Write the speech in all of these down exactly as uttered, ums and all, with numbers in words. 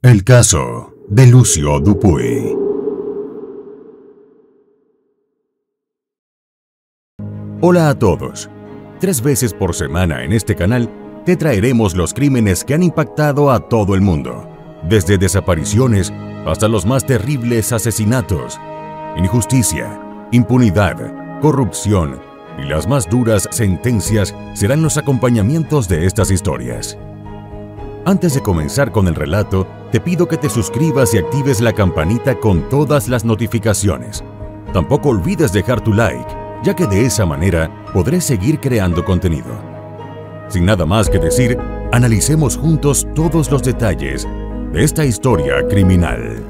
El caso de Lucio Dupuy. Hola a todos. Tres veces por semana en este canal te traeremos los crímenes que han impactado a todo el mundo, desde desapariciones hasta los más terribles asesinatos. Injusticia, impunidad, corrupción y las más duras sentencias serán los acompañamientos de estas historias. Antes de comenzar con el relato, te pido que te suscribas y actives la campanita con todas las notificaciones. Tampoco olvides dejar tu like, ya que de esa manera podré seguir creando contenido. Sin nada más que decir, analicemos juntos todos los detalles de esta historia criminal.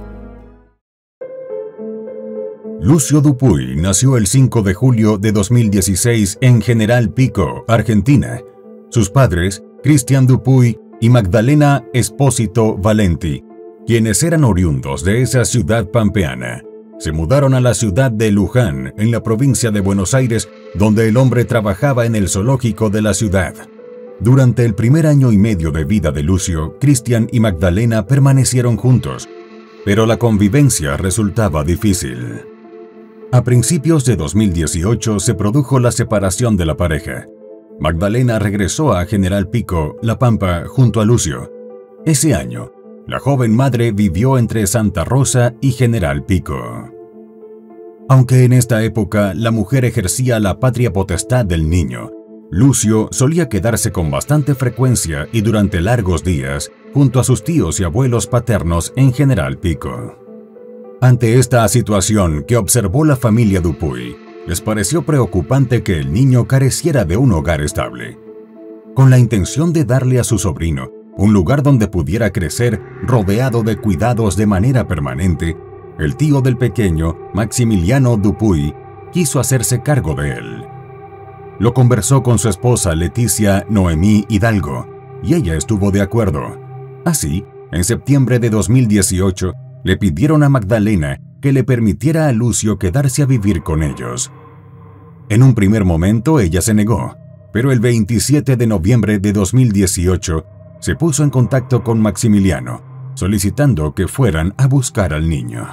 Lucio Dupuy nació el cinco de julio de dos mil dieciséis en General Pico, Argentina. Sus padres, Cristian Dupuy y Magdalena Espósito Valenti, quienes eran oriundos de esa ciudad pampeana, se mudaron a la ciudad de Luján, en la provincia de Buenos Aires, donde el hombre trabajaba en el zoológico de la ciudad. Durante el primer año y medio de vida de Lucio, Cristian y Magdalena permanecieron juntos, pero la convivencia resultaba difícil. A principios de dos mil dieciocho se produjo la separación de la pareja. Magdalena regresó a General Pico, La Pampa, junto a Lucio. Ese año, la joven madre vivió entre Santa Rosa y General Pico. Aunque en esta época la mujer ejercía la patria potestad del niño, Lucio solía quedarse con bastante frecuencia y durante largos días junto a sus tíos y abuelos paternos en General Pico. Ante esta situación que observó la familia Dupuy, les pareció preocupante que el niño careciera de un hogar estable. Con la intención de darle a su sobrino un lugar donde pudiera crecer rodeado de cuidados de manera permanente, el tío del pequeño, Maximiliano Dupuy, quiso hacerse cargo de él. Lo conversó con su esposa Leticia Noemí Hidalgo, y ella estuvo de acuerdo. Así, en septiembre de dos mil dieciocho, le pidieron a Magdalena que le permitiera a Lucio quedarse a vivir con ellos. En un primer momento ella se negó, pero el veintisiete de noviembre de dos mil dieciocho se puso en contacto con Maximiliano, solicitando que fueran a buscar al niño.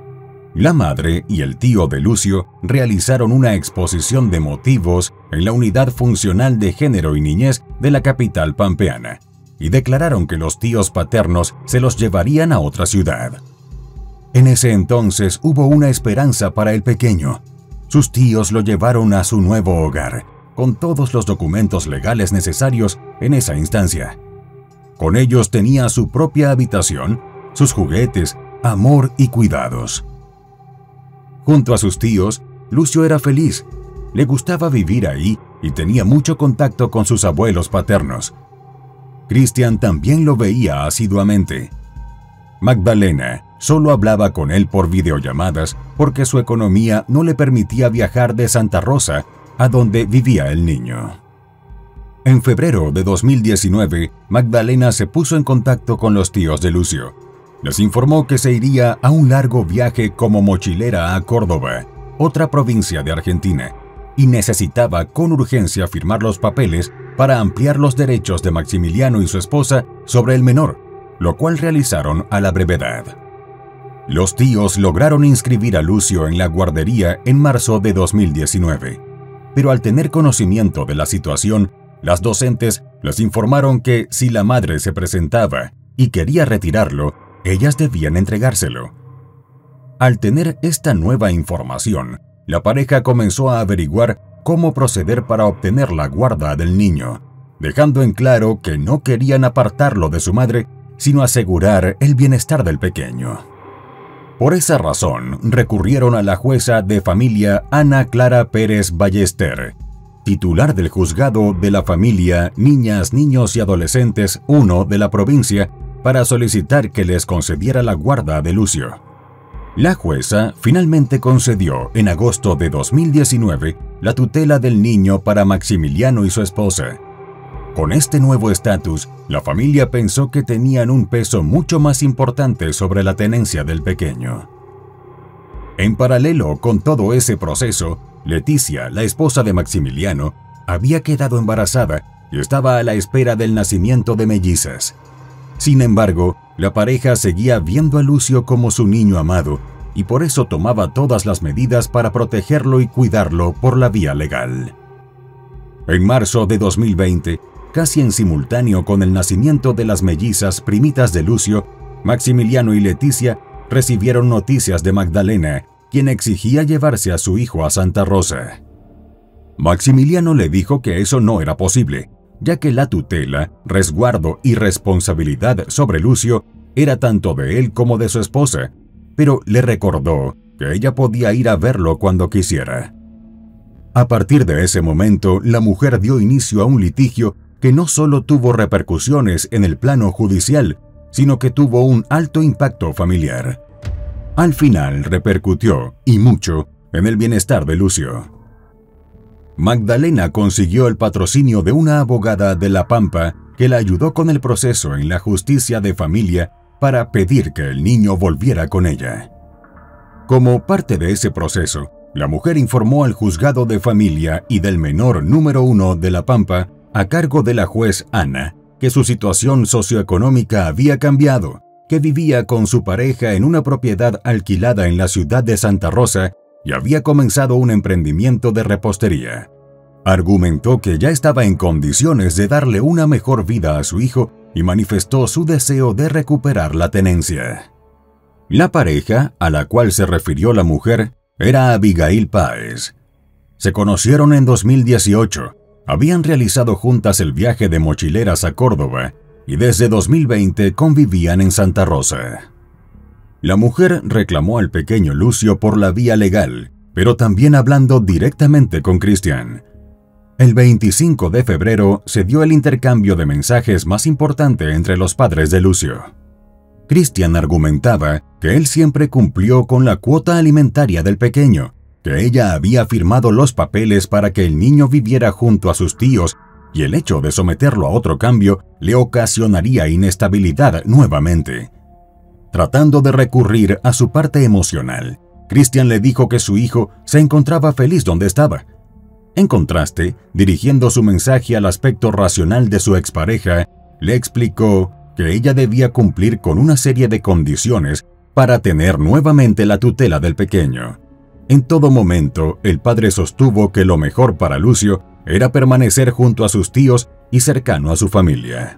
La madre y el tío de Lucio realizaron una exposición de motivos en la Unidad Funcional de Género y Niñez de la capital pampeana y declararon que los tíos paternos se los llevarían a otra ciudad. En ese entonces hubo una esperanza para el pequeño. Sus tíos lo llevaron a su nuevo hogar, con todos los documentos legales necesarios en esa instancia. Con ellos tenía su propia habitación, sus juguetes, amor y cuidados. Junto a sus tíos, Lucio era feliz. Le gustaba vivir ahí y tenía mucho contacto con sus abuelos paternos. Cristian también lo veía asiduamente. Magdalena solo hablaba con él por videollamadas porque su economía no le permitía viajar de Santa Rosa a donde vivía el niño. En febrero de dos mil diecinueve, Magdalena se puso en contacto con los tíos de Lucio. Les informó que se iría a un largo viaje como mochilera a Córdoba, otra provincia de Argentina, y necesitaba con urgencia firmar los papeles para ampliar los derechos de Maximiliano y su esposa sobre el menor, lo cual realizaron a la brevedad. Los tíos lograron inscribir a Lucio en la guardería en marzo de dos mil diecinueve, pero al tener conocimiento de la situación, las docentes les informaron que si la madre se presentaba y quería retirarlo, ellas debían entregárselo. Al tener esta nueva información, la pareja comenzó a averiguar cómo proceder para obtener la guarda del niño, dejando en claro que no querían apartarlo de su madre, sino asegurar el bienestar del pequeño. Por esa razón, recurrieron a la jueza de familia Ana Clara Pérez Ballester, titular del Juzgado de la Familia, Niñas, Niños y Adolescentes uno de la provincia, para solicitar que les concediera la guarda de Lucio. La jueza finalmente concedió en agosto de dos mil diecinueve la tutela del niño para Maximiliano y su esposa. Con este nuevo estatus, la familia pensó que tenían un peso mucho más importante sobre la tenencia del pequeño. En paralelo con todo ese proceso, Leticia, la esposa de Maximiliano, había quedado embarazada y estaba a la espera del nacimiento de mellizas. Sin embargo, la pareja seguía viendo a Lucio como su niño amado y por eso tomaba todas las medidas para protegerlo y cuidarlo por la vía legal. En marzo de dos mil veinte, casi en simultáneo con el nacimiento de las mellizas primitas de Lucio, Maximiliano y Leticia recibieron noticias de Magdalena, quien exigía llevarse a su hijo a Santa Rosa. Maximiliano le dijo que eso no era posible, ya que la tutela, resguardo y responsabilidad sobre Lucio era tanto de él como de su esposa, pero le recordó que ella podía ir a verlo cuando quisiera. A partir de ese momento, la mujer dio inicio a un litigio que no solo tuvo repercusiones en el plano judicial, sino que tuvo un alto impacto familiar. Al final repercutió, y mucho, en el bienestar de Lucio. Magdalena consiguió el patrocinio de una abogada de La Pampa que la ayudó con el proceso en la justicia de familia para pedir que el niño volviera con ella. Como parte de ese proceso, la mujer informó al juzgado de familia y del menor número uno de La Pampa, a cargo de la juez Ana, que su situación socioeconómica había cambiado, que vivía con su pareja en una propiedad alquilada en la ciudad de Santa Rosa y había comenzado un emprendimiento de repostería. Argumentó que ya estaba en condiciones de darle una mejor vida a su hijo y manifestó su deseo de recuperar la tenencia. La pareja, a la cual se refirió la mujer, era Abigail Páez. Se conocieron en dos mil dieciocho, habían realizado juntas el viaje de mochileras a Córdoba y desde dos mil veinte convivían en Santa Rosa. La mujer reclamó al pequeño Lucio por la vía legal, pero también hablando directamente con Cristian. El veinticinco de febrero se dio el intercambio de mensajes más importante entre los padres de Lucio. Cristian argumentaba que él siempre cumplió con la cuota alimentaria del pequeño, que ella había firmado los papeles para que el niño viviera junto a sus tíos y el hecho de someterlo a otro cambio le ocasionaría inestabilidad nuevamente. Tratando de recurrir a su parte emocional, Cristian le dijo que su hijo se encontraba feliz donde estaba. En contraste, dirigiendo su mensaje al aspecto racional de su expareja, le explicó que ella debía cumplir con una serie de condiciones para tener nuevamente la tutela del pequeño. En todo momento, el padre sostuvo que lo mejor para Lucio era permanecer junto a sus tíos y cercano a su familia.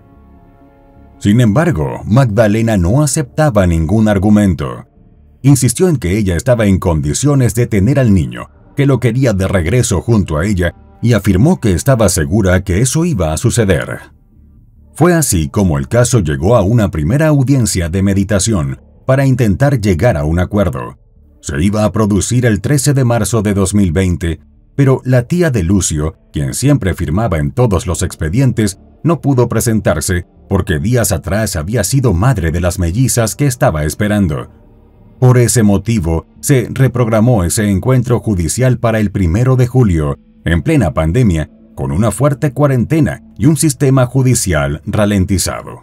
Sin embargo, Magdalena no aceptaba ningún argumento. Insistió en que ella estaba en condiciones de tener al niño, que lo quería de regreso junto a ella, y afirmó que estaba segura que eso iba a suceder. Fue así como el caso llegó a una primera audiencia de meditación para intentar llegar a un acuerdo. Se iba a producir el trece de marzo de dos mil veinte, pero la tía de Lucio, quien siempre firmaba en todos los expedientes, no pudo presentarse porque días atrás había sido madre de las mellizas que estaba esperando. Por ese motivo, se reprogramó ese encuentro judicial para el primero de julio, en plena pandemia, con una fuerte cuarentena y un sistema judicial ralentizado.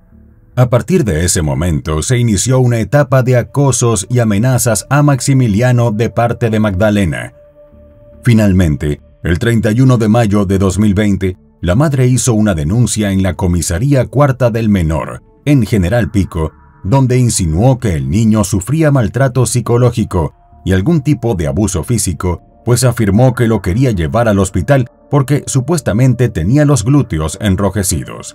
A partir de ese momento se inició una etapa de acosos y amenazas a Maximiliano de parte de Magdalena. Finalmente, el treinta y uno de mayo de dos mil veinte, la madre hizo una denuncia en la comisaría cuarta del menor, en General Pico, donde insinuó que el niño sufría maltrato psicológico y algún tipo de abuso físico, pues afirmó que lo quería llevar al hospital porque supuestamente tenía los glúteos enrojecidos.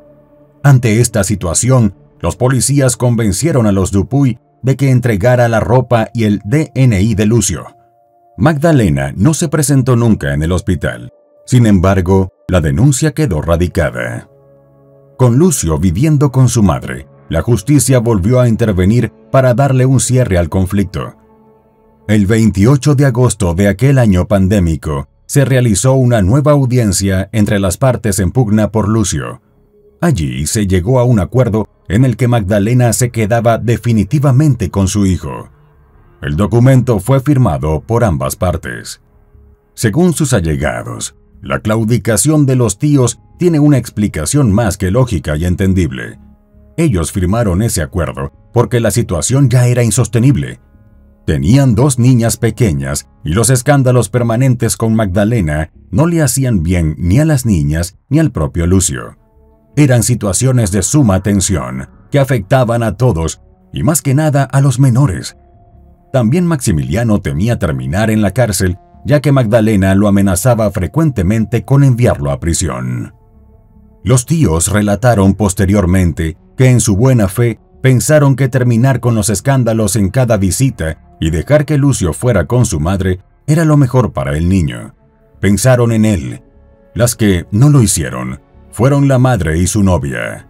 Ante esta situación, los policías convencieron a los Dupuy de que entregara la ropa y el D N I de Lucio. Magdalena no se presentó nunca en el hospital. Sin embargo, la denuncia quedó radicada. Con Lucio viviendo con su madre, la justicia volvió a intervenir para darle un cierre al conflicto. El veintiocho de agosto de aquel año pandémico, se realizó una nueva audiencia entre las partes en pugna por Lucio. Allí se llegó a un acuerdo en el que Magdalena se quedaba definitivamente con su hijo. El documento fue firmado por ambas partes. Según sus allegados, la claudicación de los tíos tiene una explicación más que lógica y entendible. Ellos firmaron ese acuerdo porque la situación ya era insostenible. Tenían dos niñas pequeñas y los escándalos permanentes con Magdalena no le hacían bien ni a las niñas ni al propio Lucio. Eran situaciones de suma tensión, que afectaban a todos y más que nada a los menores. También Maximiliano temía terminar en la cárcel, ya que Magdalena lo amenazaba frecuentemente con enviarlo a prisión. Los tíos relataron posteriormente que en su buena fe pensaron que terminar con los escándalos en cada visita y dejar que Lucio fuera con su madre era lo mejor para el niño. Pensaron en él. Las que no lo hicieron fueron la madre y su novia.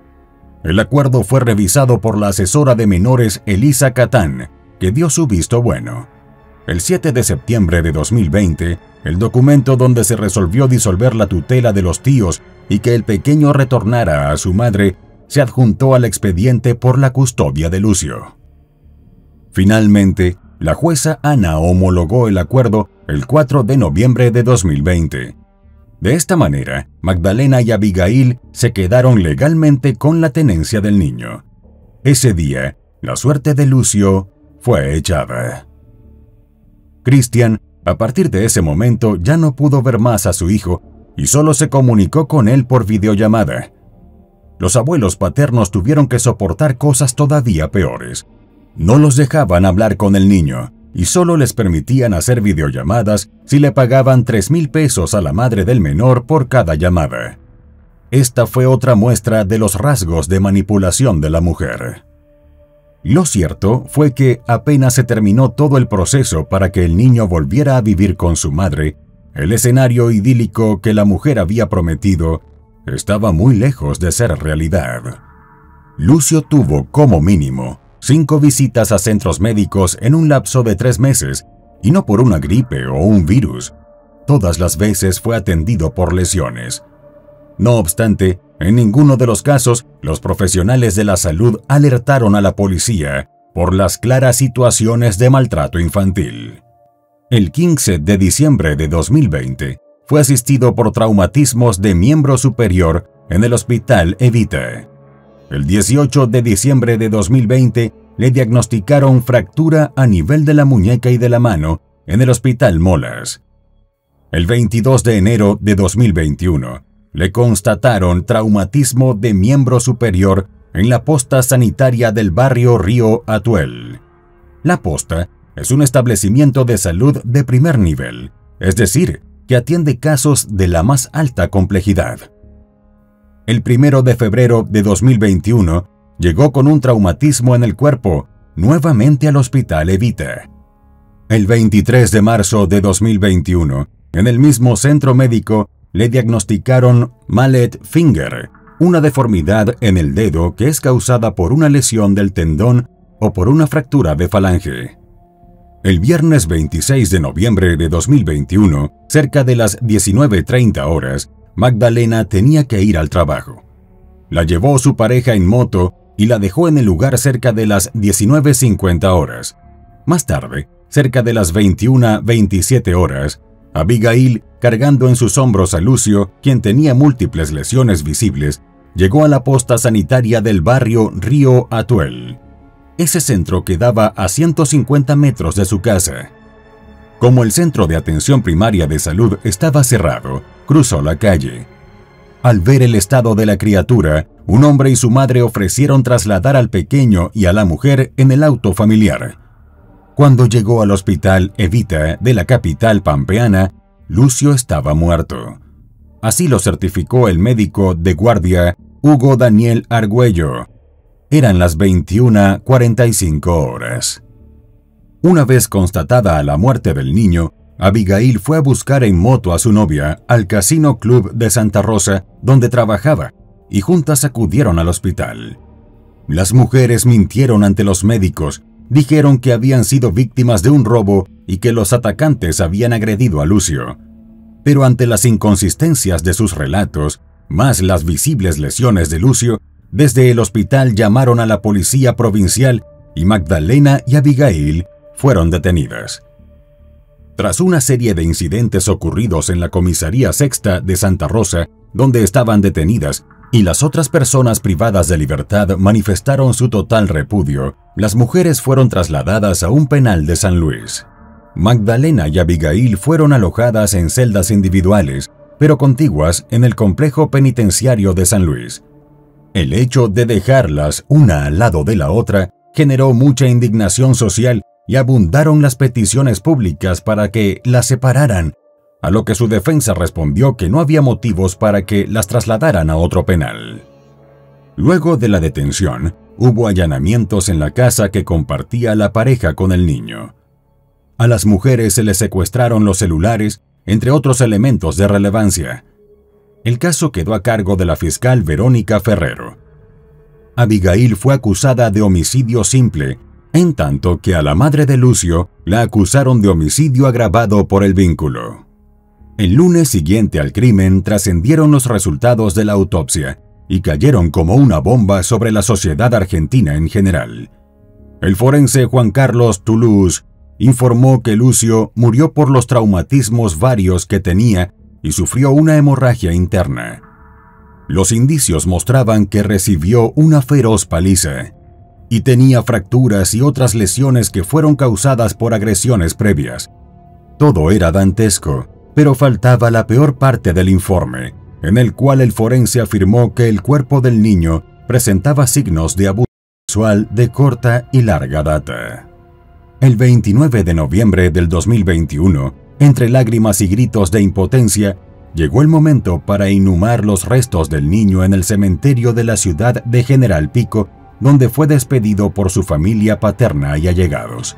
El acuerdo fue revisado por la asesora de menores Elisa Catán, que dio su visto bueno. El siete de septiembre de dos mil veinte, el documento donde se resolvió disolver la tutela de los tíos y que el pequeño retornara a su madre se adjuntó al expediente por la custodia de Lucio. Finalmente, la jueza Ana homologó el acuerdo el cuatro de noviembre de dos mil veinte. De esta manera, Magdalena y Abigail se quedaron legalmente con la tenencia del niño. Ese día, la suerte de Lucio fue echada. Cristian, a partir de ese momento, ya no pudo ver más a su hijo y solo se comunicó con él por videollamada. Los abuelos paternos tuvieron que soportar cosas todavía peores. No los dejaban hablar con el niño y solo les permitían hacer videollamadas si le pagaban tres mil pesos a la madre del menor por cada llamada. Esta fue otra muestra de los rasgos de manipulación de la mujer. Lo cierto fue que apenas se terminó todo el proceso para que el niño volviera a vivir con su madre, el escenario idílico que la mujer había prometido estaba muy lejos de ser realidad. Lucio tuvo, como mínimo, cinco visitas a centros médicos en un lapso de tres meses, y no por una gripe o un virus. Todas las veces fue atendido por lesiones. No obstante, en ninguno de los casos, los profesionales de la salud alertaron a la policía por las claras situaciones de maltrato infantil. El quince de diciembre de dos mil veinte, fue asistido por traumatismos de miembro superior en el Hospital Evita. El dieciocho de diciembre de dos mil veinte, le diagnosticaron fractura a nivel de la muñeca y de la mano en el Hospital Molas. El veintidós de enero de dos mil veintiuno, le constataron traumatismo de miembro superior en la posta sanitaria del barrio Río Atuel. La posta es un establecimiento de salud de primer nivel, es decir, que atiende casos de la más alta complejidad. El primero de febrero de dos mil veintiuno, llegó con un traumatismo en el cuerpo, nuevamente al Hospital Evita. El veintitrés de marzo de dos mil veintiuno, en el mismo centro médico, le diagnosticaron mallet finger, una deformidad en el dedo que es causada por una lesión del tendón o por una fractura de falange. El viernes veintiséis de noviembre de dos mil veintiuno, cerca de las diecinueve treinta horas, Magdalena tenía que ir al trabajo. La llevó su pareja en moto y la dejó en el lugar cerca de las diecinueve cincuenta horas. Más tarde, cerca de las veintiuna veintisiete horas, Abigail, cargando en sus hombros a Lucio, quien tenía múltiples lesiones visibles, llegó a la posta sanitaria del barrio Río Atuel. Ese centro quedaba a ciento cincuenta metros de su casa. Como el centro de atención primaria de salud estaba cerrado, cruzó la calle. Al ver el estado de la criatura, un hombre y su madre ofrecieron trasladar al pequeño y a la mujer en el auto familiar. Cuando llegó al Hospital Evita de la capital pampeana, Lucio estaba muerto. Así lo certificó el médico de guardia Hugo Daniel Argüello. Eran las veintiuna cuarenta y cinco horas. Una vez constatada la muerte del niño, Abigail fue a buscar en moto a su novia al Casino Club de Santa Rosa, donde trabajaba, y juntas acudieron al hospital. Las mujeres mintieron ante los médicos, dijeron que habían sido víctimas de un robo y que los atacantes habían agredido a Lucio. Pero ante las inconsistencias de sus relatos, más las visibles lesiones de Lucio, desde el hospital llamaron a la policía provincial y Magdalena y Abigail fueron detenidas. Tras una serie de incidentes ocurridos en la comisaría sexta de Santa Rosa, donde estaban detenidas, y las otras personas privadas de libertad manifestaron su total repudio, las mujeres fueron trasladadas a un penal de San Luis. Magdalena y Abigail fueron alojadas en celdas individuales, pero contiguas en el complejo penitenciario de San Luis. El hecho de dejarlas una al lado de la otra generó mucha indignación social y abundaron las peticiones públicas para que las separaran, a lo que su defensa respondió que no había motivos para que las trasladaran a otro penal. Luego de la detención, hubo allanamientos en la casa que compartía la pareja con el niño. A las mujeres se les secuestraron los celulares, entre otros elementos de relevancia. El caso quedó a cargo de la fiscal Verónica Ferrero. Abigail fue acusada de homicidio simple, en tanto que a la madre de Lucio la acusaron de homicidio agravado por el vínculo. El lunes siguiente al crimen trascendieron los resultados de la autopsia y cayeron como una bomba sobre la sociedad argentina en general. El forense Juan Carlos Toulouse informó que Lucio murió por los traumatismos varios que tenía y sufrió una hemorragia interna. Los indicios mostraban que recibió una feroz paliza y tenía fracturas y otras lesiones que fueron causadas por agresiones previas. Todo era dantesco, pero faltaba la peor parte del informe, en el cual el forense afirmó que el cuerpo del niño presentaba signos de abuso sexual de corta y larga data. El veintinueve de noviembre del dos mil veintiuno, entre lágrimas y gritos de impotencia, llegó el momento para inhumar los restos del niño en el cementerio de la ciudad de General Pico, donde fue despedido por su familia paterna y allegados.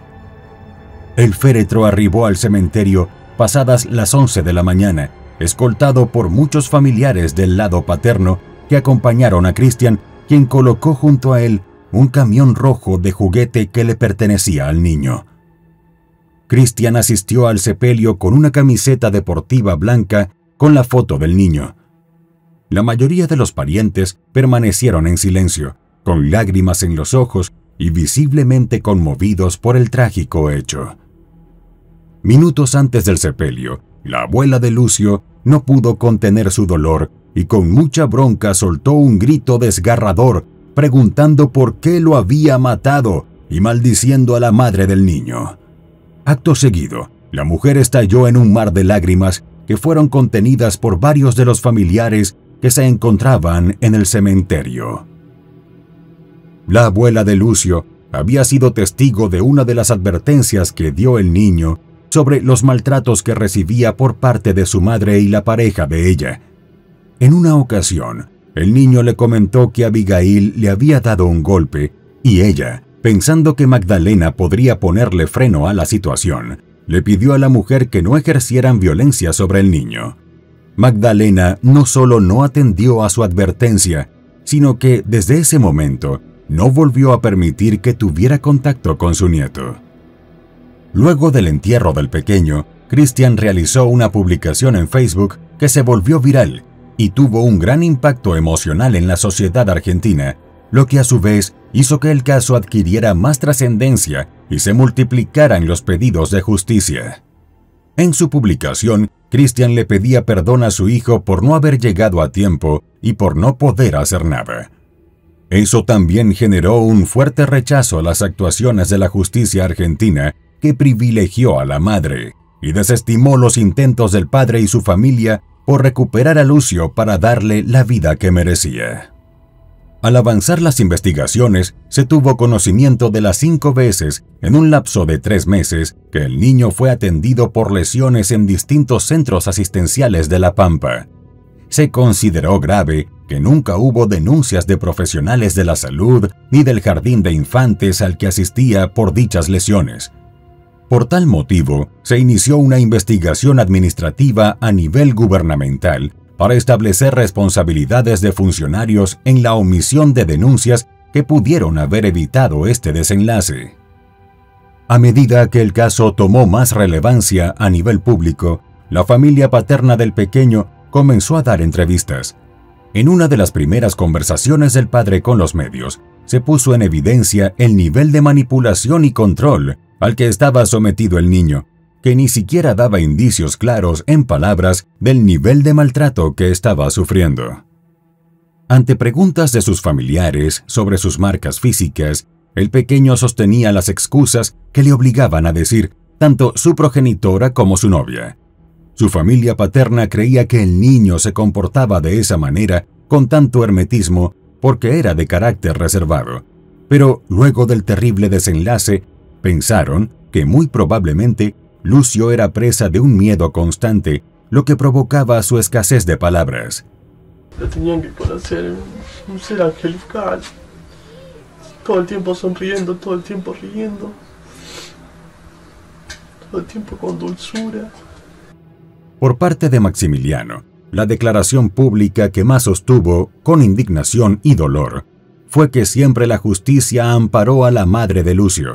El féretro arribó al cementerio pasadas las once de la mañana, escoltado por muchos familiares del lado paterno que acompañaron a Cristian, quien colocó junto a él un camión rojo de juguete que le pertenecía al niño. Cristian asistió al sepelio con una camiseta deportiva blanca con la foto del niño. La mayoría de los parientes permanecieron en silencio, con lágrimas en los ojos y visiblemente conmovidos por el trágico hecho. Minutos antes del sepelio, la abuela de Lucio no pudo contener su dolor y con mucha bronca soltó un grito desgarrador, preguntando por qué lo había matado y maldiciendo a la madre del niño. Acto seguido, la mujer estalló en un mar de lágrimas que fueron contenidas por varios de los familiares que se encontraban en el cementerio. La abuela de Lucio había sido testigo de una de las advertencias que dio el niño sobre los maltratos que recibía por parte de su madre y la pareja de ella. En una ocasión, el niño le comentó que Abigail le había dado un golpe y ella, pensando que Magdalena podría ponerle freno a la situación, le pidió a la mujer que no ejercieran violencia sobre el niño. Magdalena no solo no atendió a su advertencia, sino que desde ese momento no volvió a permitir que tuviera contacto con su nieto. Luego del entierro del pequeño, Cristian realizó una publicación en Facebook que se volvió viral y tuvo un gran impacto emocional en la sociedad argentina, lo que a su vez hizo que el caso adquiriera más trascendencia y se multiplicaran los pedidos de justicia. En su publicación, Cristian le pedía perdón a su hijo por no haber llegado a tiempo y por no poder hacer nada. Eso también generó un fuerte rechazo a las actuaciones de la justicia argentina, que privilegió a la madre y desestimó los intentos del padre y su familia por recuperar a Lucio para darle la vida que merecía. Al avanzar las investigaciones, se tuvo conocimiento de las cinco veces, en un lapso de tres meses, que el niño fue atendido por lesiones en distintos centros asistenciales de La Pampa. Se consideró grave que nunca hubo denuncias de profesionales de la salud ni del jardín de infantes al que asistía por dichas lesiones. Por tal motivo, se inició una investigación administrativa a nivel gubernamental para establecer responsabilidades de funcionarios en la omisión de denuncias que pudieron haber evitado este desenlace. A medida que el caso tomó más relevancia a nivel público, la familia paterna del pequeño comenzó a dar entrevistas. En una de las primeras conversaciones del padre con los medios, se puso en evidencia el nivel de manipulación y control al que estaba sometido el niño, que ni siquiera daba indicios claros en palabras del nivel de maltrato que estaba sufriendo. Ante preguntas de sus familiares sobre sus marcas físicas, el pequeño sostenía las excusas que le obligaban a decir tanto su progenitora como su novia. Su familia paterna creía que el niño se comportaba de esa manera con tanto hermetismo porque era de carácter reservado, pero luego del terrible desenlace, pensaron que muy probablemente Lucio era presa de un miedo constante, lo que provocaba su escasez de palabras. Lo tenían que conocer, un ser angelical, todo el tiempo sonriendo, todo el tiempo riendo, todo el tiempo con dulzura. Por parte de Maximiliano, la declaración pública que más sostuvo, con indignación y dolor, fue que siempre la justicia amparó a la madre de Lucio.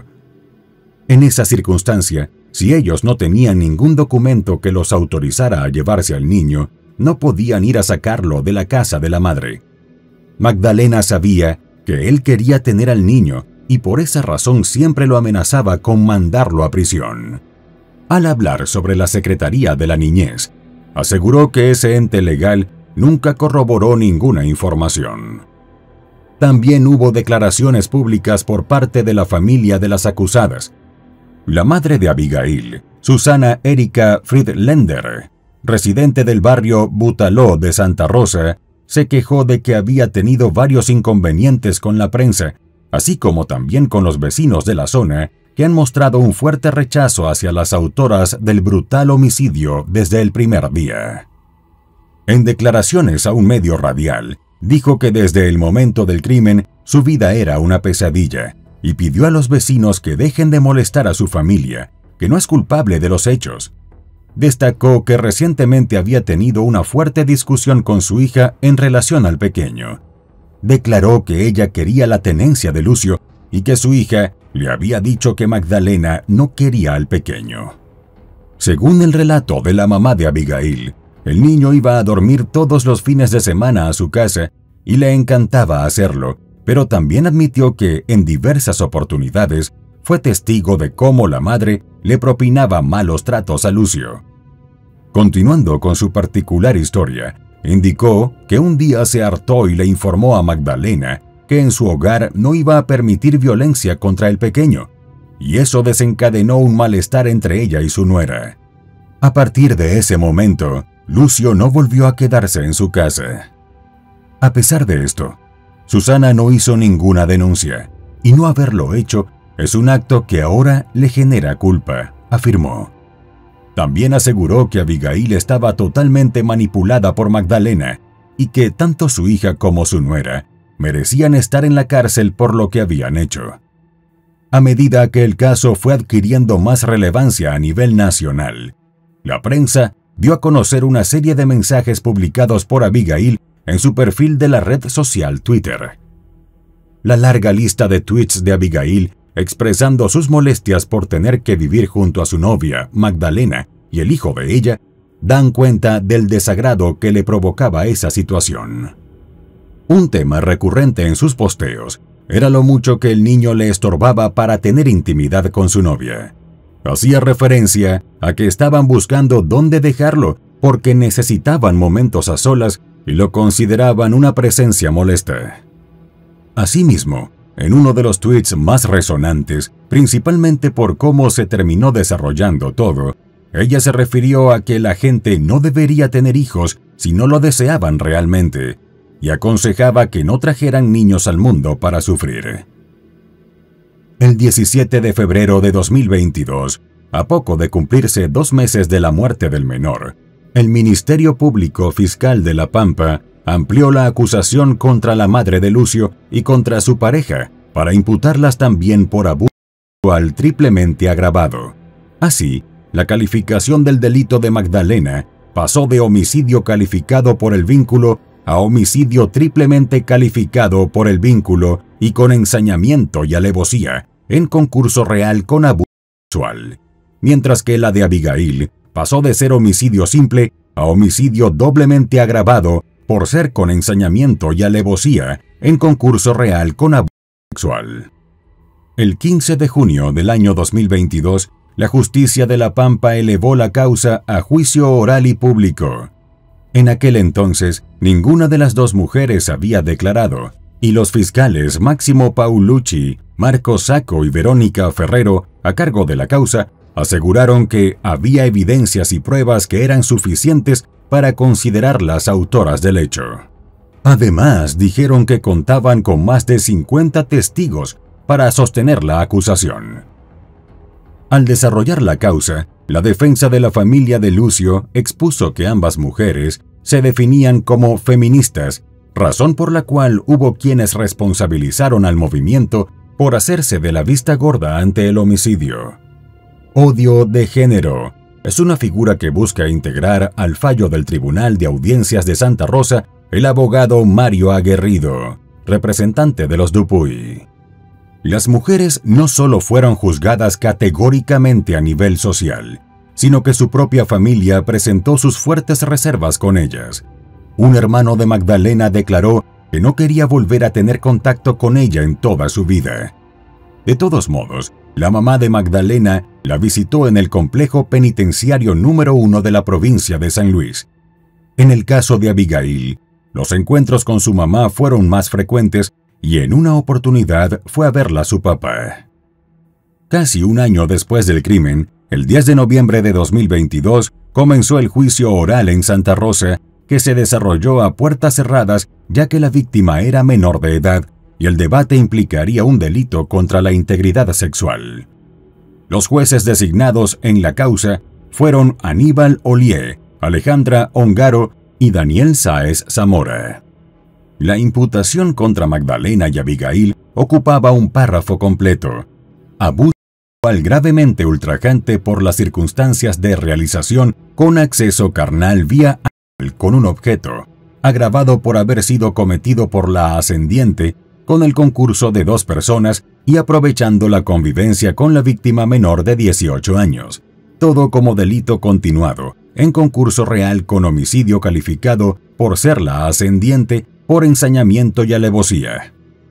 En esa circunstancia, si ellos no tenían ningún documento que los autorizara a llevarse al niño, no podían ir a sacarlo de la casa de la madre. Magdalena sabía que él quería tener al niño y por esa razón siempre lo amenazaba con mandarlo a prisión. Al hablar sobre la Secretaría de la Niñez, aseguró que ese ente legal nunca corroboró ninguna información. También hubo declaraciones públicas por parte de la familia de las acusadas. La madre de Abigail, Susana Erika Friedländer, residente del barrio Butaló de Santa Rosa, se quejó de que había tenido varios inconvenientes con la prensa, así como también con los vecinos de la zona, que han mostrado un fuerte rechazo hacia las autoras del brutal homicidio desde el primer día. En declaraciones a un medio radial, dijo que desde el momento del crimen su vida era una pesadilla y pidió a los vecinos que dejen de molestar a su familia, que no es culpable de los hechos. Destacó que recientemente había tenido una fuerte discusión con su hija en relación al pequeño. Declaró que ella quería la tenencia de Lucio y que su hija le había dicho que Magdalena no quería al pequeño. Según el relato de la mamá de Abigail, el niño iba a dormir todos los fines de semana a su casa y le encantaba hacerlo, pero también admitió que en diversas oportunidades fue testigo de cómo la madre le propinaba malos tratos a Lucio. Continuando con su particular historia, indicó que un día se hartó y le informó a Magdalena que en su hogar no iba a permitir violencia contra el pequeño, y eso desencadenó un malestar entre ella y su nuera. A partir de ese momento, Lucio no volvió a quedarse en su casa. A pesar de esto, Susana no hizo ninguna denuncia, y no haberlo hecho es un acto que ahora le genera culpa, afirmó. También aseguró que Abigail estaba totalmente manipulada por Magdalena y que tanto su hija como su nuera merecían estar en la cárcel por lo que habían hecho. A medida que el caso fue adquiriendo más relevancia a nivel nacional, la prensa dio a conocer una serie de mensajes publicados por Abigail en su perfil de la red social Twitter. La larga lista de tweets de Abigail expresando sus molestias por tener que vivir junto a su novia, Magdalena, y el hijo de ella, dan cuenta del desagrado que le provocaba esa situación. Un tema recurrente en sus posteos era lo mucho que el niño le estorbaba para tener intimidad con su novia. Hacía referencia a que estaban buscando dónde dejarlo porque necesitaban momentos a solas y lo consideraban una presencia molesta. Asimismo, en uno de los tweets más resonantes, principalmente por cómo se terminó desarrollando todo, ella se refirió a que la gente no debería tener hijos si no lo deseaban realmente, y aconsejaba que no trajeran niños al mundo para sufrir. El diecisiete de febrero de dos mil veintidós, a poco de cumplirse dos meses de la muerte del menor, el Ministerio Público Fiscal de La Pampa amplió la acusación contra la madre de Lucio y contra su pareja para imputarlas también por abuso sexual triplemente agravado. Así, la calificación del delito de Magdalena pasó de homicidio calificado por el vínculo a homicidio triplemente calificado por el vínculo y con ensañamiento y alevosía en concurso real con abuso sexual, mientras que la de Abigail pasó de ser homicidio simple a homicidio doblemente agravado por ser con ensañamiento y alevosía en concurso real con abuso sexual. El quince de junio del año dos mil veintidós, la justicia de La Pampa elevó la causa a juicio oral y público. En aquel entonces, ninguna de las dos mujeres había declarado, y los fiscales Máximo Paulucci, Marco Sacco y Verónica Ferrero, a cargo de la causa, aseguraron que había evidencias y pruebas que eran suficientes para considerarlas autoras del hecho. Además, dijeron que contaban con más de cincuenta testigos para sostener la acusación. Al desarrollar la causa, la defensa de la familia de Lucio expuso que ambas mujeres se definían como feministas, razón por la cual hubo quienes responsabilizaron al movimiento por hacerse de la vista gorda ante el homicidio. Odio de género es una figura que busca integrar al fallo del Tribunal de Audiencias de Santa Rosa el abogado Mario Aguerrido, representante de los Dupuy. Las mujeres no solo fueron juzgadas categóricamente a nivel social, sino que su propia familia presentó sus fuertes reservas con ellas. Un hermano de Magdalena declaró que no quería volver a tener contacto con ella en toda su vida. De todos modos, la mamá de Magdalena la visitó en el complejo penitenciario número uno de la provincia de San Luis. En el caso de Abigail, los encuentros con su mamá fueron más frecuentes y en una oportunidad fue a verla su papá. Casi un año después del crimen, el diez de noviembre de dos mil veintidós, comenzó el juicio oral en Santa Rosa, que se desarrolló a puertas cerradas ya que la víctima era menor de edad y el debate implicaría un delito contra la integridad sexual. Los jueces designados en la causa fueron Aníbal Olié, Alejandra Ongaro y Daniel Sáez Zamora. La imputación contra Magdalena y Abigail ocupaba un párrafo completo. Abuso sexual gravemente ultrajante por las circunstancias de realización con acceso carnal vía anal con un objeto, agravado por haber sido cometido por la ascendiente con el concurso de dos personas y aprovechando la convivencia con la víctima menor de dieciocho años, todo como delito continuado, en concurso real con homicidio calificado por ser la ascendiente por ensañamiento y alevosía.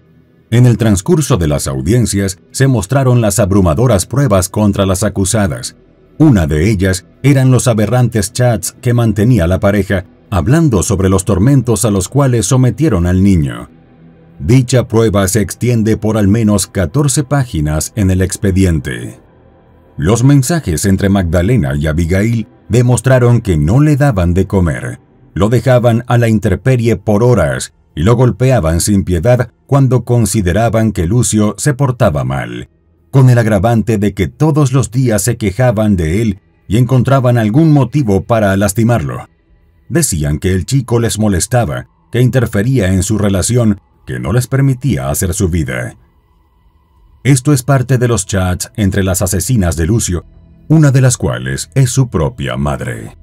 En el transcurso de las audiencias se mostraron las abrumadoras pruebas contra las acusadas. Una de ellas eran los aberrantes chats que mantenía la pareja, hablando sobre los tormentos a los cuales sometieron al niño. Dicha prueba se extiende por al menos catorce páginas en el expediente. Los mensajes entre Magdalena y Abigail demostraron que no le daban de comer, lo dejaban a la intemperie por horas y lo golpeaban sin piedad cuando consideraban que Lucio se portaba mal, con el agravante de que todos los días se quejaban de él y encontraban algún motivo para lastimarlo. Decían que el chico les molestaba, que interfería en su relación, que no les permitía hacer su vida. Esto es parte de los chats entre las asesinas de Lucio, una de las cuales es su propia madre.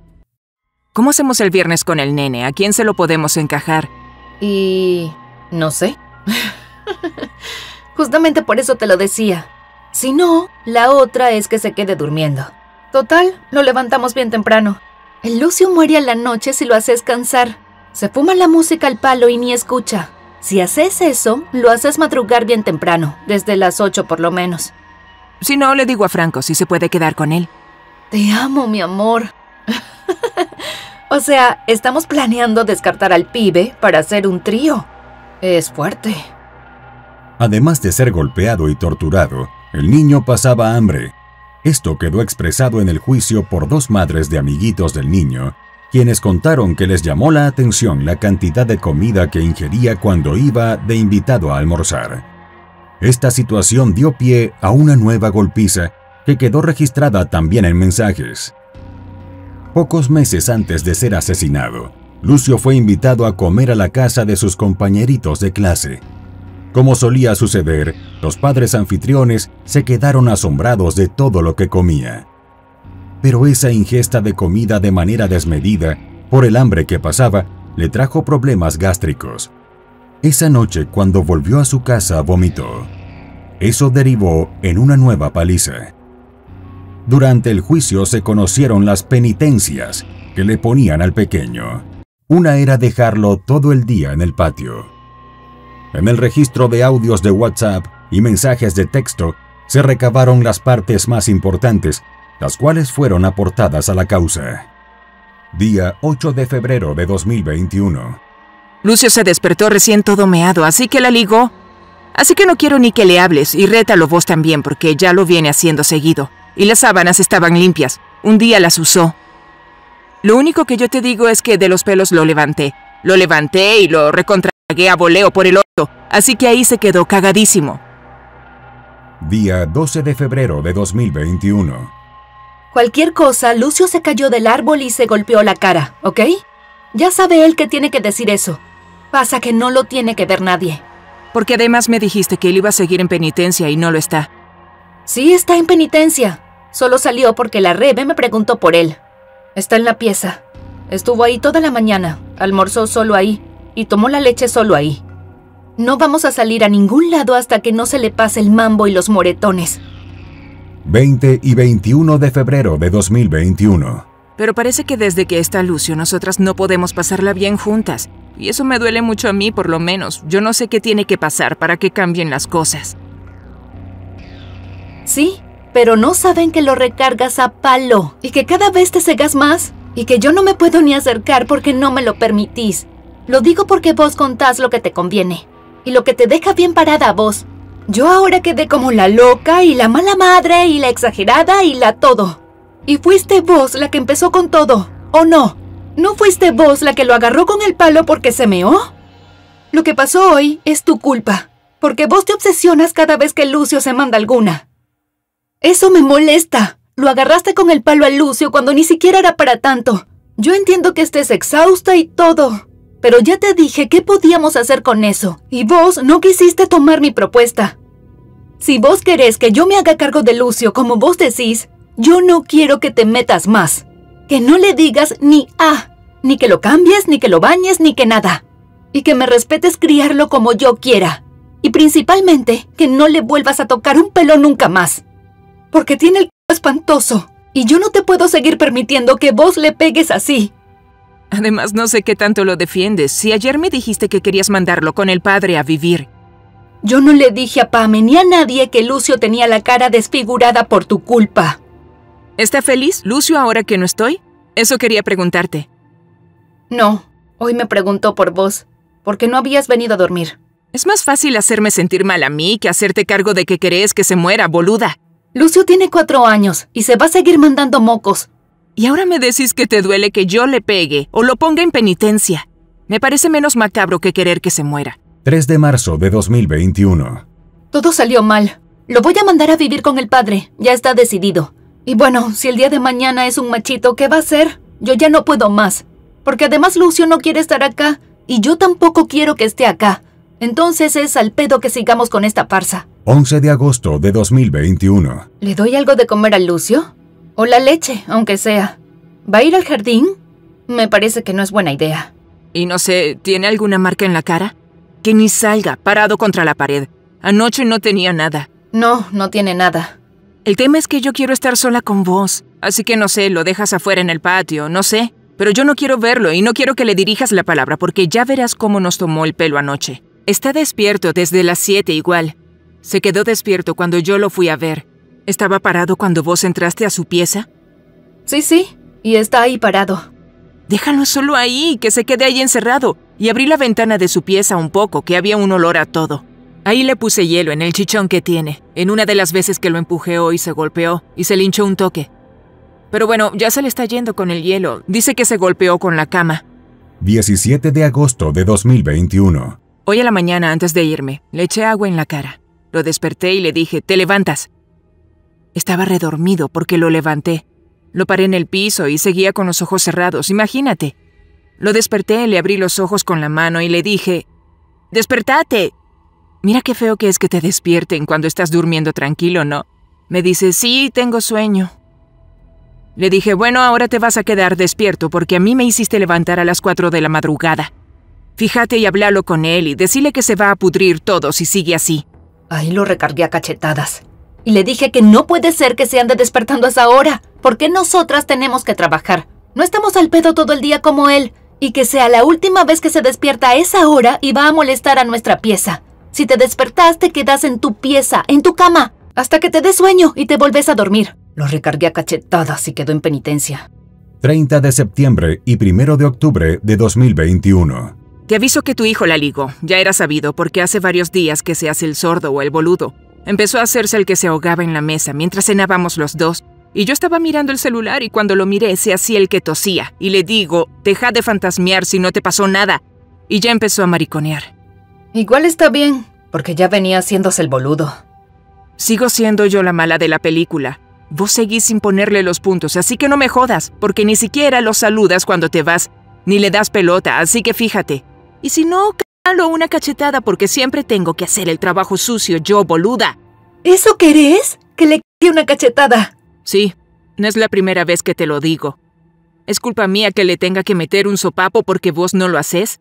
¿Cómo hacemos el viernes con el nene? ¿A quién se lo podemos encajar? Y... no sé. Justamente por eso te lo decía. Si no, la otra es que se quede durmiendo. Total, lo levantamos bien temprano. El Lucio muere a la noche si lo haces cansar. Se fuma la música al palo y ni escucha. Si haces eso, lo haces madrugar bien temprano, desde las ocho por lo menos. Si no, le digo a Franco si se puede quedar con él. Te amo, mi amor. O sea, estamos planeando descartar al pibe para hacer un trío. Es fuerte. Además de ser golpeado y torturado, el niño pasaba hambre. Esto quedó expresado en el juicio por dos madres de amiguitos del niño, quienes contaron que les llamó la atención la cantidad de comida que ingería cuando iba de invitado a almorzar. Esta situación dio pie a una nueva golpiza que quedó registrada también en mensajes. Pocos meses antes de ser asesinado, Lucio fue invitado a comer a la casa de sus compañeritos de clase. Como solía suceder, los padres anfitriones se quedaron asombrados de todo lo que comía. Pero esa ingesta de comida de manera desmedida, por el hambre que pasaba, le trajo problemas gástricos. Esa noche, cuando volvió a su casa, vomitó. Eso derivó en una nueva paliza. Durante el juicio se conocieron las penitencias que le ponían al pequeño. Una era dejarlo todo el día en el patio. En el registro de audios de WhatsApp y mensajes de texto se recabaron las partes más importantes, las cuales fueron aportadas a la causa. Día ocho de febrero de dos mil veintiuno. Lucio se despertó recién todo meado, así que la ligó. Así que no quiero ni que le hables, y rétalo vos también, porque ya lo viene haciendo seguido. Y las sábanas estaban limpias. Un día las usó. Lo único que yo te digo es que de los pelos lo levanté. Lo levanté y lo recontragué a voleo por el orto, así que ahí se quedó cagadísimo. Día doce de febrero de dos mil veintiuno. Cualquier cosa, Lucio se cayó del árbol y se golpeó la cara, ¿ok? Ya sabe él que tiene que decir eso. Pasa que no lo tiene que ver nadie. Porque además me dijiste que él iba a seguir en penitencia y no lo está. Sí, está en penitencia. Solo salió porque la Rebe me preguntó por él. Está en la pieza. Estuvo ahí toda la mañana, almorzó solo ahí y tomó la leche solo ahí. No vamos a salir a ningún lado hasta que no se le pase el mambo y los moretones. veinte y veintiuno de febrero de dos mil veintiuno. Pero parece que desde que está Lucio, nosotras no podemos pasarla bien juntas. Y eso me duele mucho a mí, por lo menos. Yo no sé qué tiene que pasar para que cambien las cosas. Sí, pero no saben que lo recargas a palo y que cada vez te cegas más y que yo no me puedo ni acercar porque no me lo permitís. Lo digo porque vos contás lo que te conviene y lo que te deja bien parada a vos. Yo ahora quedé como la loca y la mala madre y la exagerada y la todo. Y fuiste vos la que empezó con todo, ¿o no? ¿No fuiste vos la que lo agarró con el palo porque se meó? Lo que pasó hoy es tu culpa, porque vos te obsesionas cada vez que Lucio se manda alguna. Eso me molesta. Lo agarraste con el palo a Lucio cuando ni siquiera era para tanto. Yo entiendo que estés exhausta y todo, pero ya te dije qué podíamos hacer con eso, y vos no quisiste tomar mi propuesta. Si vos querés que yo me haga cargo de Lucio como vos decís, yo no quiero que te metas más. Que no le digas ni a, ni que lo cambies, ni que lo bañes, ni que nada. Y que me respetes criarlo como yo quiera. Y principalmente, que no le vuelvas a tocar un pelo nunca más. Porque tiene el c*** espantoso. Y yo no te puedo seguir permitiendo que vos le pegues así. Además, no sé qué tanto lo defiendes. Si ayer me dijiste que querías mandarlo con el padre a vivir. Yo no le dije a Pame ni a nadie que Lucio tenía la cara desfigurada por tu culpa. ¿Está feliz, Lucio, ahora que no estoy? Eso quería preguntarte. No, hoy me preguntó por vos, porque no habías venido a dormir. Es más fácil hacerme sentir mal a mí que hacerte cargo de que querés que se muera, boluda. Lucio tiene cuatro años y se va a seguir mandando mocos. Y ahora me decís que te duele que yo le pegue o lo ponga en penitencia. Me parece menos macabro que querer que se muera. tres de marzo de dos mil veintiuno. Todo salió mal. Lo voy a mandar a vivir con el padre, ya está decidido. Y bueno, si el día de mañana es un machito, ¿qué va a hacer? Yo ya no puedo más. Porque además Lucio no quiere estar acá, y yo tampoco quiero que esté acá. Entonces es al pedo que sigamos con esta farsa. once de agosto de dos mil veintiuno. ¿Le doy algo de comer a Lucio? O la leche, aunque sea. ¿Va a ir al jardín? Me parece que no es buena idea. Y no sé, ¿tiene alguna marca en la cara? Que ni salga, parado contra la pared. Anoche no tenía nada. No, no tiene nada. El tema es que yo quiero estar sola con vos. Así que no sé, lo dejas afuera en el patio, no sé. Pero yo no quiero verlo y no quiero que le dirijas la palabra porque ya verás cómo nos tomó el pelo anoche. Está despierto desde las siete igual. Se quedó despierto cuando yo lo fui a ver. ¿Estaba parado cuando vos entraste a su pieza? Sí, sí, y está ahí parado. Déjalo solo ahí, que se quede ahí encerrado. Y abrí la ventana de su pieza un poco, que había un olor a todo. Ahí le puse hielo en el chichón que tiene. En una de las veces que lo empujé hoy se golpeó y se le hinchó un toque. Pero bueno, ya se le está yendo con el hielo. Dice que se golpeó con la cama. diecisiete de agosto de dos mil veintiuno. Hoy a la mañana, antes de irme, le eché agua en la cara. Lo desperté y le dije, ¿te levantas? Estaba redormido porque lo levanté. Lo paré en el piso y seguía con los ojos cerrados, imagínate. Lo desperté, le abrí los ojos con la mano y le dije, ¡despertate! Mira qué feo que es que te despierten cuando estás durmiendo tranquilo, ¿no? Me dice, sí, tengo sueño. Le dije, bueno, ahora te vas a quedar despierto porque a mí me hiciste levantar a las cuatro de la madrugada. Fíjate y háblalo con él y decile que se va a pudrir todo si sigue así. Ahí lo recargué a cachetadas. Y le dije que no puede ser que se ande despertando a esa hora, porque nosotras tenemos que trabajar. No estamos al pedo todo el día como él, y que sea la última vez que se despierta a esa hora y va a molestar a nuestra pieza. Si te despertas, te quedas en tu pieza, en tu cama, hasta que te dé sueño y te volvés a dormir. Lo recargué a cachetadas y quedó en penitencia. treinta de septiembre y primero de octubre de dos mil veintiuno. Te aviso que tu hijo la ligó. Ya era sabido porque hace varios días que se hace el sordo o el boludo. Empezó a hacerse el que se ahogaba en la mesa mientras cenábamos los dos. Y yo estaba mirando el celular y cuando lo miré se hacía el que tosía. Y le digo, deja de fantasmear si no te pasó nada. y ya empezó a mariconear. Igual está bien, porque ya venía haciéndose el boludo. Sigo siendo yo la mala de la película. Vos seguís sin ponerle los puntos, así que no me jodas, porque ni siquiera los saludas cuando te vas, ni le das pelota, así que fíjate. Y si no, calo una cachetada porque siempre tengo que hacer el trabajo sucio yo, boluda. ¿Eso querés? ¿Que le dé una cachetada? Sí, no es la primera vez que te lo digo. ¿Es culpa mía que le tenga que meter un sopapo porque vos no lo haces?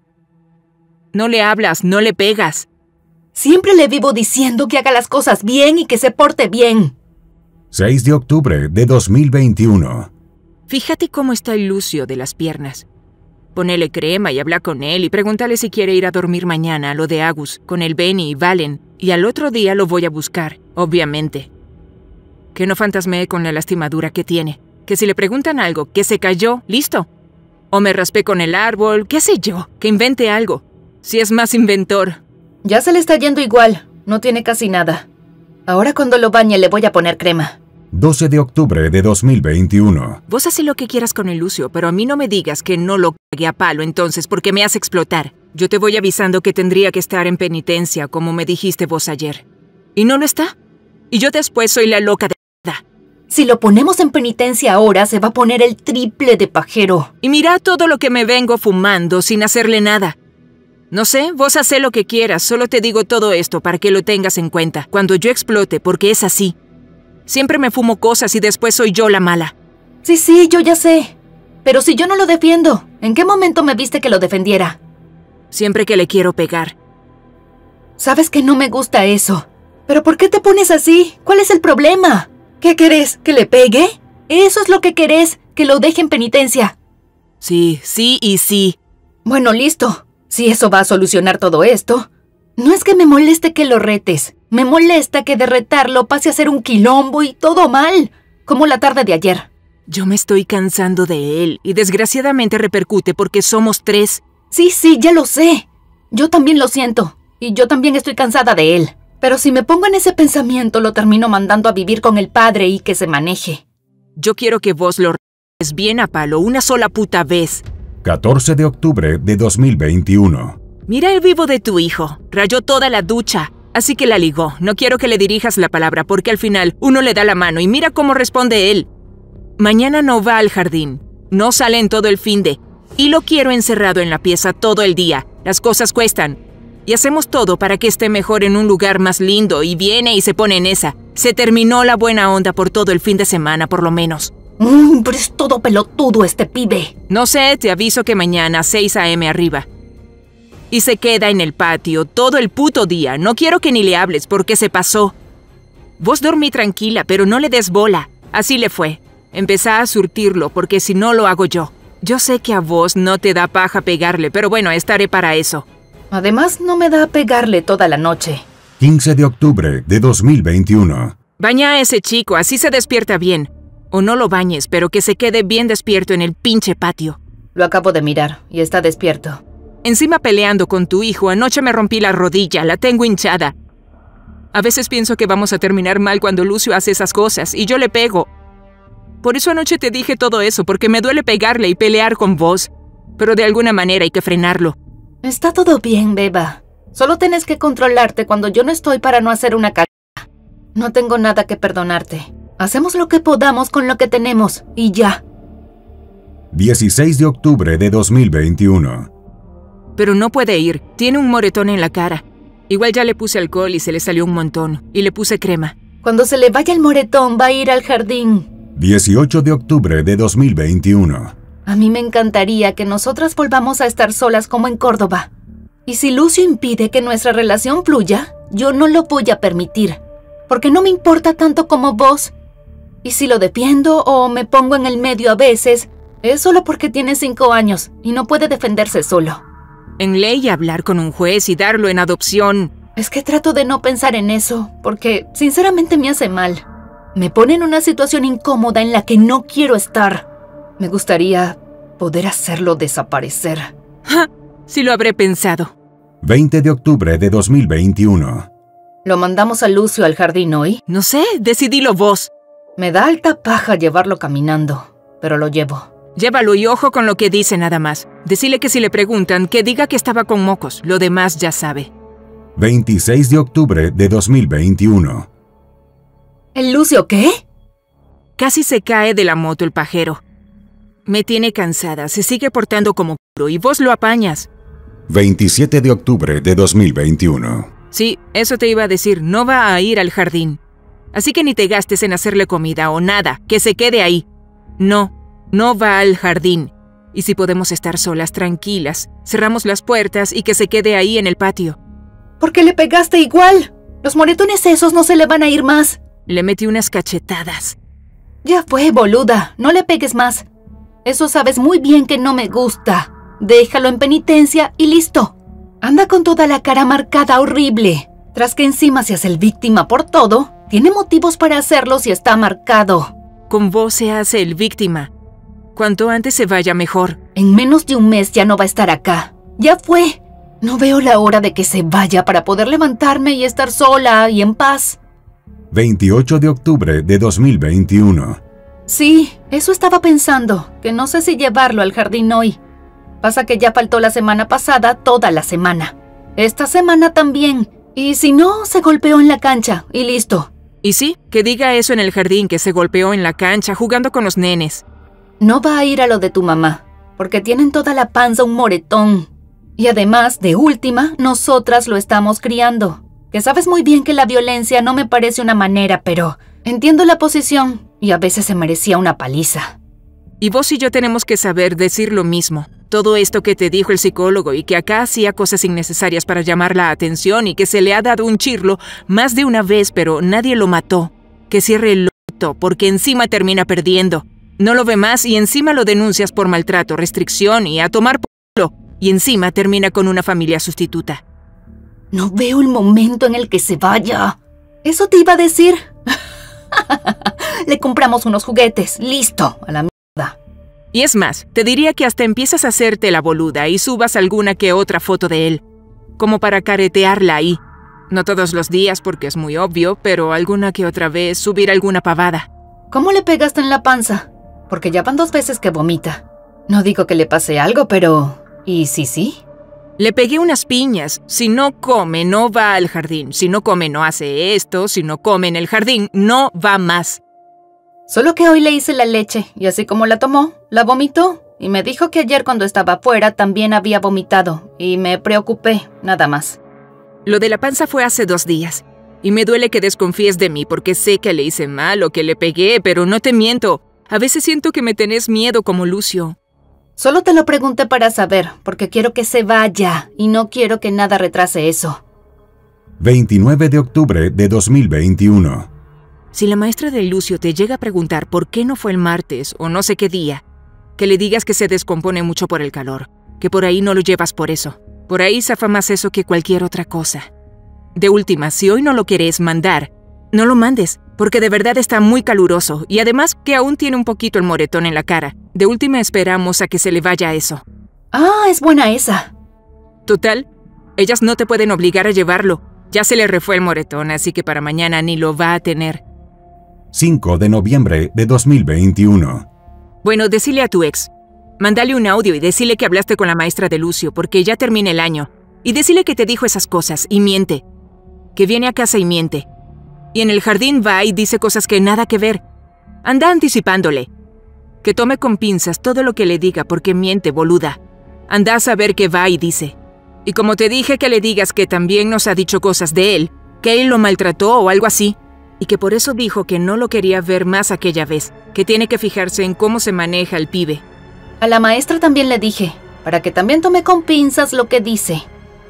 No le hablas, no le pegas. Siempre le vivo diciendo que haga las cosas bien y que se porte bien. seis de octubre de dos mil veintiuno. Fíjate cómo está el Lucio de las piernas. Ponele crema y habla con él y pregúntale si quiere ir a dormir mañana a lo de Agus, con el Benny y Valen, y al otro día lo voy a buscar, obviamente. Que no fantasmee con la lastimadura que tiene. Que si le preguntan algo, que se cayó, listo. O me raspé con el árbol, qué sé yo, que invente algo. Si es más inventor. Ya se le está yendo igual, no tiene casi nada. Ahora cuando lo bañe le voy a poner crema. doce de octubre de dos mil veintiuno. Vos haces lo que quieras con el Lucio, pero a mí no me digas que no lo cague a palo entonces porque me hace explotar. Yo te voy avisando que tendría que estar en penitencia, como me dijiste vos ayer. ¿Y no lo está? Y yo después soy la loca de mierda. Si lo ponemos en penitencia ahora, se va a poner el triple de pajero. Y mira todo lo que me vengo fumando sin hacerle nada. No sé, vos hacé lo que quieras, solo te digo todo esto para que lo tengas en cuenta. Cuando yo explote, porque es así. Siempre me fumo cosas y después soy yo la mala. Sí, sí, yo ya sé. Pero si yo no lo defiendo, ¿en qué momento me viste que lo defendiera? Siempre que le quiero pegar. Sabes que no me gusta eso. ¿Pero por qué te pones así? ¿Cuál es el problema? ¿Qué querés? ¿Que le pegue? Eso es lo que querés, que lo deje en penitencia. Sí, sí y sí. Bueno, listo. Si eso va a solucionar todo esto. No es que me moleste que lo retes. Me molesta que de retarlo pase a ser un quilombo y todo mal, como la tarde de ayer. Yo me estoy cansando de él y desgraciadamente repercute porque somos tres. Sí, sí, ya lo sé. Yo también lo siento. Y yo también estoy cansada de él. Pero si me pongo en ese pensamiento, lo termino mandando a vivir con el padre y que se maneje. Yo quiero que vos lo retes bien a palo una sola puta vez. catorce de octubre de dos mil veintiuno. Mira el vivo de tu hijo. Rayó toda la ducha. Así que la ligó. No quiero que le dirijas la palabra porque al final uno le da la mano y mira cómo responde él. Mañana no va al jardín. No sale en todo el finde. Y lo quiero encerrado en la pieza todo el día. Las cosas cuestan. Y hacemos todo para que esté mejor en un lugar más lindo y viene y se pone en esa. Se terminó la buena onda por todo el fin de semana, por lo menos. Mm, pero es todo pelotudo este pibe. No sé, te aviso que mañana seis a eme arriba. Y se queda en el patio todo el puto día. No quiero que ni le hables porque se pasó. Vos dormí tranquila, pero no le des bola. Así le fue. Empezá a surtirlo porque si no lo hago yo. Yo sé que a vos no te da paja pegarle, pero bueno, estaré para eso. Además, no me da a pegarle toda la noche. quince de octubre de dos mil veintiuno. Baña a ese chico, así se despierta bien. O no lo bañes, pero que se quede bien despierto en el pinche patio. Lo acabo de mirar y está despierto. Encima peleando con tu hijo, anoche me rompí la rodilla, la tengo hinchada. A veces pienso que vamos a terminar mal cuando Lucio hace esas cosas y yo le pego. Por eso anoche te dije todo eso, porque me duele pegarle y pelear con vos. Pero de alguna manera hay que frenarlo. Está todo bien, beba. Solo tienes que controlarte cuando yo no estoy para no hacer una cagada. No tengo nada que perdonarte. Hacemos lo que podamos con lo que tenemos y ya. dieciséis de octubre de dos mil veintiuno. Pero no puede ir, tiene un moretón en la cara. Igual ya le puse alcohol y se le salió un montón, y le puse crema. Cuando se le vaya el moretón va a ir al jardín. dieciocho de octubre de dos mil veintiuno. A mí me encantaría que nosotras volvamos a estar solas como en Córdoba. Y si Lucio impide que nuestra relación fluya, yo no lo voy a permitir. Porque no me importa tanto como vos. Y si lo defiendo o me pongo en el medio a veces, es solo porque tiene cinco años y no puede defenderse solo. En ley hablar con un juez y darlo en adopción. Es que trato de no pensar en eso, porque sinceramente me hace mal. Me pone en una situación incómoda en la que no quiero estar. Me gustaría poder hacerlo desaparecer. ¡Ja! Sí lo habré pensado. veinte de octubre de dos mil veintiuno. ¿Lo mandamos a Lucio al jardín hoy? No sé, decidilo vos. Me da alta paja llevarlo caminando, pero lo llevo. Llévalo y ojo con lo que dice nada más. Decile que si le preguntan, que diga que estaba con mocos. Lo demás ya sabe. veintiséis de octubre de dos mil veintiuno. ¿El Lucio qué? Casi se cae de la moto el pajero. Me tiene cansada, se sigue portando como puro y vos lo apañas. veintisiete de octubre de dos mil veintiuno. Sí, eso te iba a decir, no va a ir al jardín. Así que ni te gastes en hacerle comida o nada, que se quede ahí. No, no va al jardín. Y si podemos estar solas, tranquilas, cerramos las puertas y que se quede ahí en el patio. ¿Por qué le pegaste igual? Los moretones esos no se le van a ir más. Le metí unas cachetadas. Ya fue, boluda, no le pegues más. Eso sabes muy bien que no me gusta. Déjalo en penitencia y listo. Anda con toda la cara marcada horrible. Tras que encima se hace el víctima por todo, tiene motivos para hacerlo si está marcado. Con vos se hace el víctima. Cuanto antes se vaya mejor. En menos de un mes ya no va a estar acá. Ya fue. No veo la hora de que se vaya para poder levantarme y estar sola y en paz. veintiocho de octubre de dos mil veintiuno. Sí, eso estaba pensando, que no sé si llevarlo al jardín hoy. Pasa que ya faltó la semana pasada toda la semana. Esta semana también. Y si no, se golpeó en la cancha y listo. Y sí, que diga eso en el jardín, que se golpeó en la cancha jugando con los nenes. No va a ir a lo de tu mamá, porque tienen toda la panza un moretón. Y además, de última, nosotras lo estamos criando. Que sabes muy bien que la violencia no me parece una manera, pero entiendo la posición y a veces se merecía una paliza. Y vos y yo tenemos que saber decir lo mismo. Todo esto que te dijo el psicólogo y que acá hacía cosas innecesarias para llamar la atención y que se le ha dado un chirlo más de una vez, pero nadie lo mató. Que cierre el orto, porque encima termina perdiendo. No lo ve más y encima lo denuncias por maltrato, restricción y a tomar por culo. Y encima termina con una familia sustituta. No veo el momento en el que se vaya. Eso te iba a decir. Le compramos unos juguetes. Listo, a la mierda. Y es más, te diría que hasta empiezas a hacerte la boluda y subas alguna que otra foto de él. Como para caretearla ahí. No todos los días porque es muy obvio, pero alguna que otra vez subir alguna pavada. ¿Cómo le pegaste en la panza? Porque ya van dos veces que vomita. No digo que le pase algo, pero... ¿y si sí? Le pegué unas piñas. Si no come, no va al jardín. Si no come, no hace esto. Si no come en el jardín, no va más. Solo que hoy le hice la leche, y así como la tomó, la vomitó. Y me dijo que ayer cuando estaba afuera también había vomitado. Y me preocupé, nada más. Lo de la panza fue hace dos días. Y me duele que desconfíes de mí porque sé que le hice mal o que le pegué, pero no te miento. A veces siento que me tenés miedo como Lucio. Solo te lo pregunté para saber, porque quiero que se vaya y no quiero que nada retrase eso. veintinueve de octubre de dos mil veintiuno. Si la maestra de Lucio te llega a preguntar por qué no fue el martes o no sé qué día, que le digas que se descompone mucho por el calor, que por ahí no lo llevas por eso. Por ahí zafa más eso que cualquier otra cosa. De última, si hoy no lo querés mandar, no lo mandes, porque de verdad está muy caluroso y además que aún tiene un poquito el moretón en la cara. De última esperamos a que se le vaya eso. Ah, es buena esa. Total, ellas no te pueden obligar a llevarlo. Ya se le refue el moretón, así que para mañana ni lo va a tener. cinco de noviembre de dos mil veintiuno. Bueno, decile a tu ex. Mándale un audio y decile que hablaste con la maestra de Lucio, porque ya termina el año. Y decile que te dijo esas cosas, y miente. Que viene a casa y miente. Y en el jardín va y dice cosas que nada que ver. Anda anticipándole. Que tome con pinzas todo lo que le diga, porque miente, boluda. Anda a saber qué va y dice. Y como te dije que le digas que también nos ha dicho cosas de él, que él lo maltrató o algo así, y que por eso dijo que no lo quería ver más aquella vez, que tiene que fijarse en cómo se maneja el pibe. A la maestra también le dije, para que también tome con pinzas lo que dice.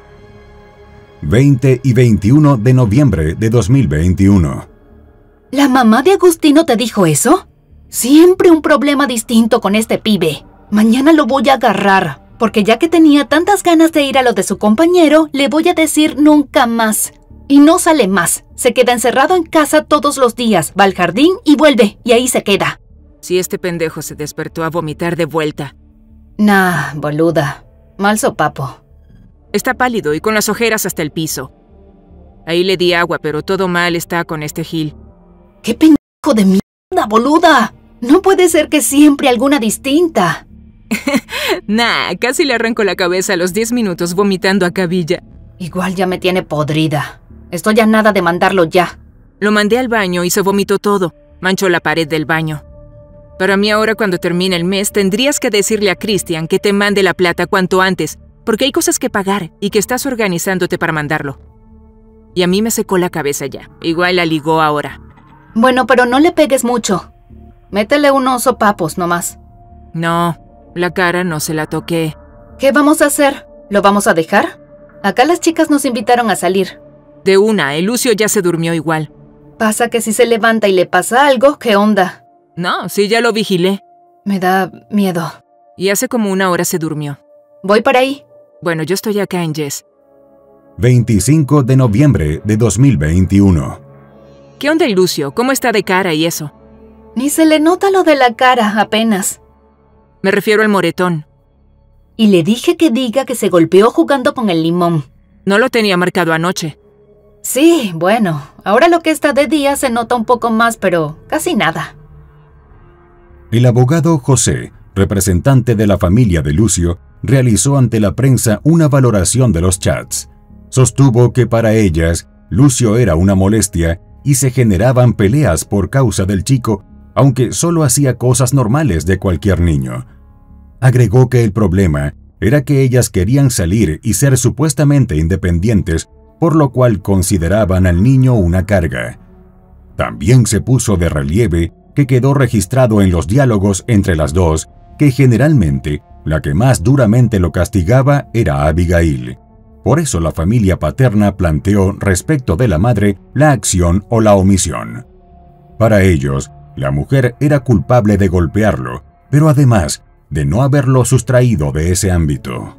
veinte y veintiuno de noviembre de dos mil veintiuno. ¿La mamá de Agustino te dijo eso? Siempre un problema distinto con este pibe. Mañana lo voy a agarrar, porque ya que tenía tantas ganas de ir a lo de su compañero, le voy a decir nunca más. Y no sale más. Se queda encerrado en casa todos los días, va al jardín y vuelve, y ahí se queda. Si este pendejo se despertó a vomitar de vuelta. Nah, boluda. Mal sopapo. Está pálido y con las ojeras hasta el piso. Ahí le di agua, pero todo mal está con este Gil. ¡Qué pendejo de mierda, boluda! No puede ser que siempre alguna distinta. Nah, casi le arranco la cabeza a los diez minutos vomitando a cabilla. Igual ya me tiene podrida. Estoy a nada de mandarlo ya. Lo mandé al baño y se vomitó todo. Manchó la pared del baño. Para mí ahora, cuando termine el mes, tendrías que decirle a Christian que te mande la plata cuanto antes, porque hay cosas que pagar y que estás organizándote para mandarlo. Y a mí me secó la cabeza ya. Igual la ligó ahora. Bueno, pero no le pegues mucho. Métele unos sopapos nomás. No, la cara no se la toqué. ¿Qué vamos a hacer? ¿Lo vamos a dejar? Acá las chicas nos invitaron a salir. De una, el Lucio ya se durmió igual. Pasa que si se levanta y le pasa algo, ¿qué onda? No, sí, ya lo vigilé. Me da miedo. Y hace como una hora se durmió. Voy para ahí. Bueno, yo estoy acá en Jess. veinticinco de noviembre de dos mil veintiuno. ¿Qué onda el Lucio? ¿Cómo está de cara y eso? Ni se le nota lo de la cara, apenas. Me refiero al moretón. Y le dije que diga que se golpeó jugando con el limón. No lo tenía marcado anoche. Sí, bueno, ahora lo que está de día se nota un poco más, pero casi nada. El abogado José, representante de la familia de Lucio, realizó ante la prensa una valoración de los chats. Sostuvo que para ellas, Lucio era una molestia y se generaban peleas por causa del chico, aunque solo hacía cosas normales de cualquier niño. Agregó que el problema era que ellas querían salir y ser supuestamente independientes, por lo cual consideraban al niño una carga. También se puso de relieve que quedó registrado en los diálogos entre las dos que generalmente la que más duramente lo castigaba era Abigail. Por eso la familia paterna planteó respecto de la madre la acción o la omisión. Para ellos, la mujer era culpable de golpearlo, pero además de no haberlo sustraído de ese ámbito.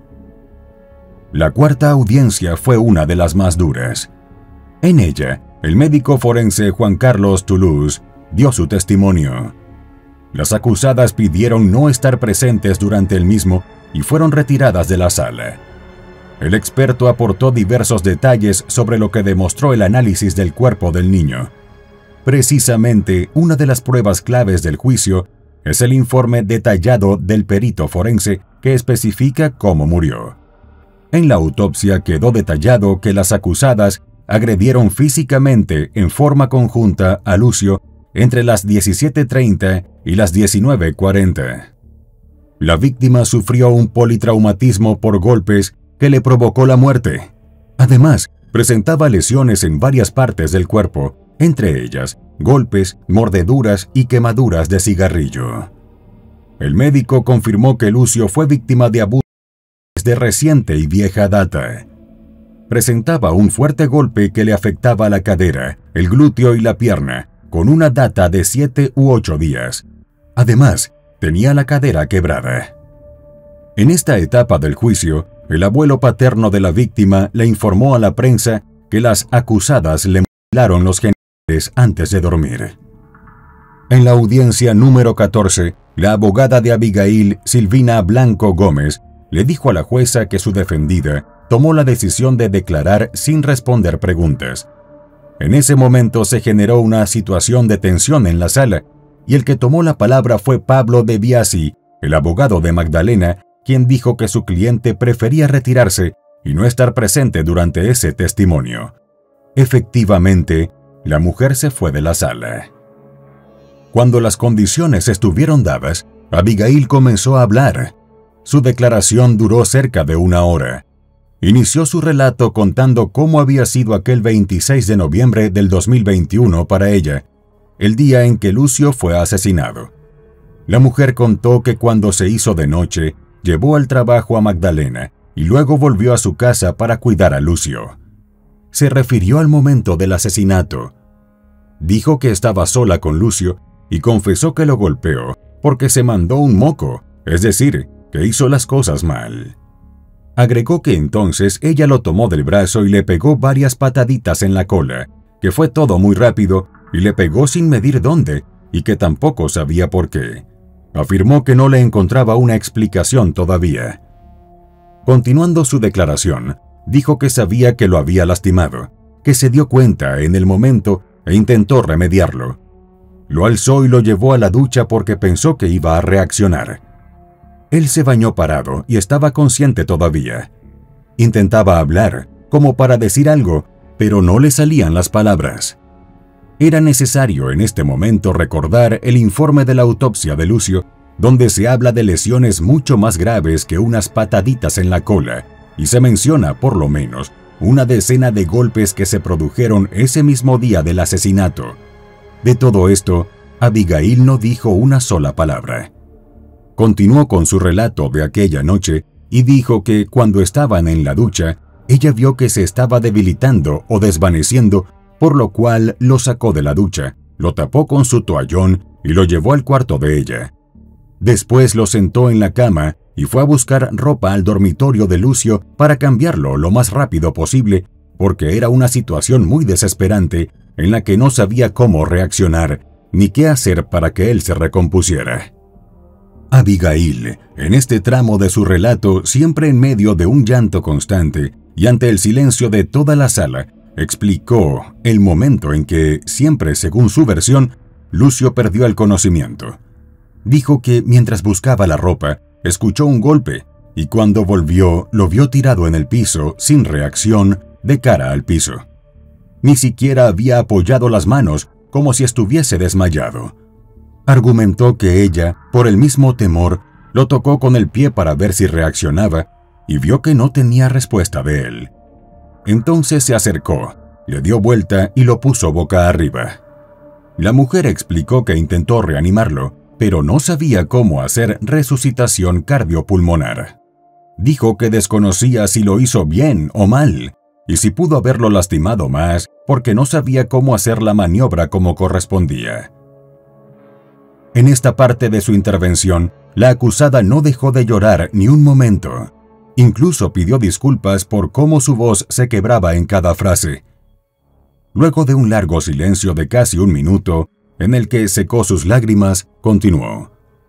La cuarta audiencia fue una de las más duras. En ella, el médico forense Juan Carlos Toulouse dio su testimonio. Las acusadas pidieron no estar presentes durante el mismo y fueron retiradas de la sala. El experto aportó diversos detalles sobre lo que demostró el análisis del cuerpo del niño. Precisamente, una de las pruebas claves del juicio es el informe detallado del perito forense que especifica cómo murió. En la autopsia quedó detallado que las acusadas agredieron físicamente en forma conjunta a Lucio entre las diecisiete treinta y las diecinueve cuarenta. La víctima sufrió un politraumatismo por golpes que le provocó la muerte. Además, presentaba lesiones en varias partes del cuerpo, entre ellas golpes, mordeduras y quemaduras de cigarrillo. El médico confirmó que Lucio fue víctima de abuso de reciente y vieja data. Presentaba un fuerte golpe que le afectaba la cadera, el glúteo y la pierna, con una data de siete u ocho días. Además, tenía la cadera quebrada. En esta etapa del juicio, el abuelo paterno de la víctima le informó a la prensa que las acusadas le mutilaron los genitales antes de dormir. En la audiencia número catorce, la abogada de Abigail, Silvina Blanco Gómez, le dijo a la jueza que su defendida tomó la decisión de declarar sin responder preguntas. En ese momento se generó una situación de tensión en la sala, y el que tomó la palabra fue Pablo De Biasi, el abogado de Magdalena, quien dijo que su cliente prefería retirarse y no estar presente durante ese testimonio. Efectivamente, la mujer se fue de la sala. Cuando las condiciones estuvieron dadas, Abigail comenzó a hablar. Su declaración duró cerca de una hora. Inició su relato contando cómo había sido aquel veintiséis de noviembre del dos mil veintiuno para ella, el día en que Lucio fue asesinado. La mujer contó que cuando se hizo de noche, llevó al trabajo a Magdalena y luego volvió a su casa para cuidar a Lucio. Se refirió al momento del asesinato. Dijo que estaba sola con Lucio y confesó que lo golpeó porque se mandó un moco, es decir, que hizo las cosas mal. Agregó que entonces ella lo tomó del brazo y le pegó varias pataditas en la cola, que fue todo muy rápido y le pegó sin medir dónde y que tampoco sabía por qué. Afirmó que no le encontraba una explicación todavía. Continuando su declaración, dijo que sabía que lo había lastimado, que se dio cuenta en el momento e intentó remediarlo. Lo alzó y lo llevó a la ducha porque pensó que iba a reaccionar. Él se bañó parado y estaba consciente todavía. Intentaba hablar, como para decir algo, pero no le salían las palabras. Era necesario en este momento recordar el informe de la autopsia de Lucio, donde se habla de lesiones mucho más graves que unas pataditas en la cola, y se menciona, por lo menos, una decena de golpes que se produjeron ese mismo día del asesinato. De todo esto, Abigail no dijo una sola palabra. Continuó con su relato de aquella noche y dijo que cuando estaban en la ducha, ella vio que se estaba debilitando o desvaneciendo, por lo cual lo sacó de la ducha, lo tapó con su toallón y lo llevó al cuarto de ella. Después lo sentó en la cama y fue a buscar ropa al dormitorio de Lucio para cambiarlo lo más rápido posible, porque era una situación muy desesperante en la que no sabía cómo reaccionar ni qué hacer para que él se recompusiera. Abigail, en este tramo de su relato, siempre en medio de un llanto constante y ante el silencio de toda la sala, explicó el momento en que, siempre según su versión, Lucio perdió el conocimiento. Dijo que mientras buscaba la ropa, escuchó un golpe y cuando volvió lo vio tirado en el piso, sin reacción, de cara al piso. Ni siquiera había apoyado las manos, como si estuviese desmayado. Argumentó que ella, por el mismo temor, lo tocó con el pie para ver si reaccionaba y vio que no tenía respuesta de él. Entonces se acercó, le dio vuelta y lo puso boca arriba. La mujer explicó que intentó reanimarlo, pero no sabía cómo hacer resucitación cardiopulmonar. Dijo que desconocía si lo hizo bien o mal, y si pudo haberlo lastimado más, porque no sabía cómo hacer la maniobra como correspondía. En esta parte de su intervención, la acusada no dejó de llorar ni un momento. Incluso pidió disculpas por cómo su voz se quebraba en cada frase. Luego de un largo silencio de casi un minuto, en el que secó sus lágrimas, continuó.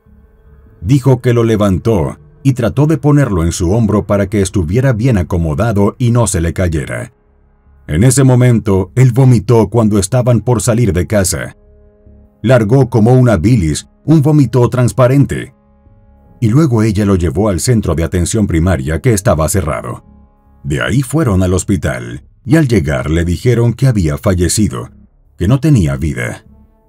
Dijo que lo levantó y trató de ponerlo en su hombro para que estuviera bien acomodado y no se le cayera. En ese momento, él vomitó cuando estaban por salir de casa. Largó como una bilis, un vómito transparente. Y luego ella lo llevó al centro de atención primaria que estaba cerrado. De ahí fueron al hospital y al llegar le dijeron que había fallecido, que no tenía vida.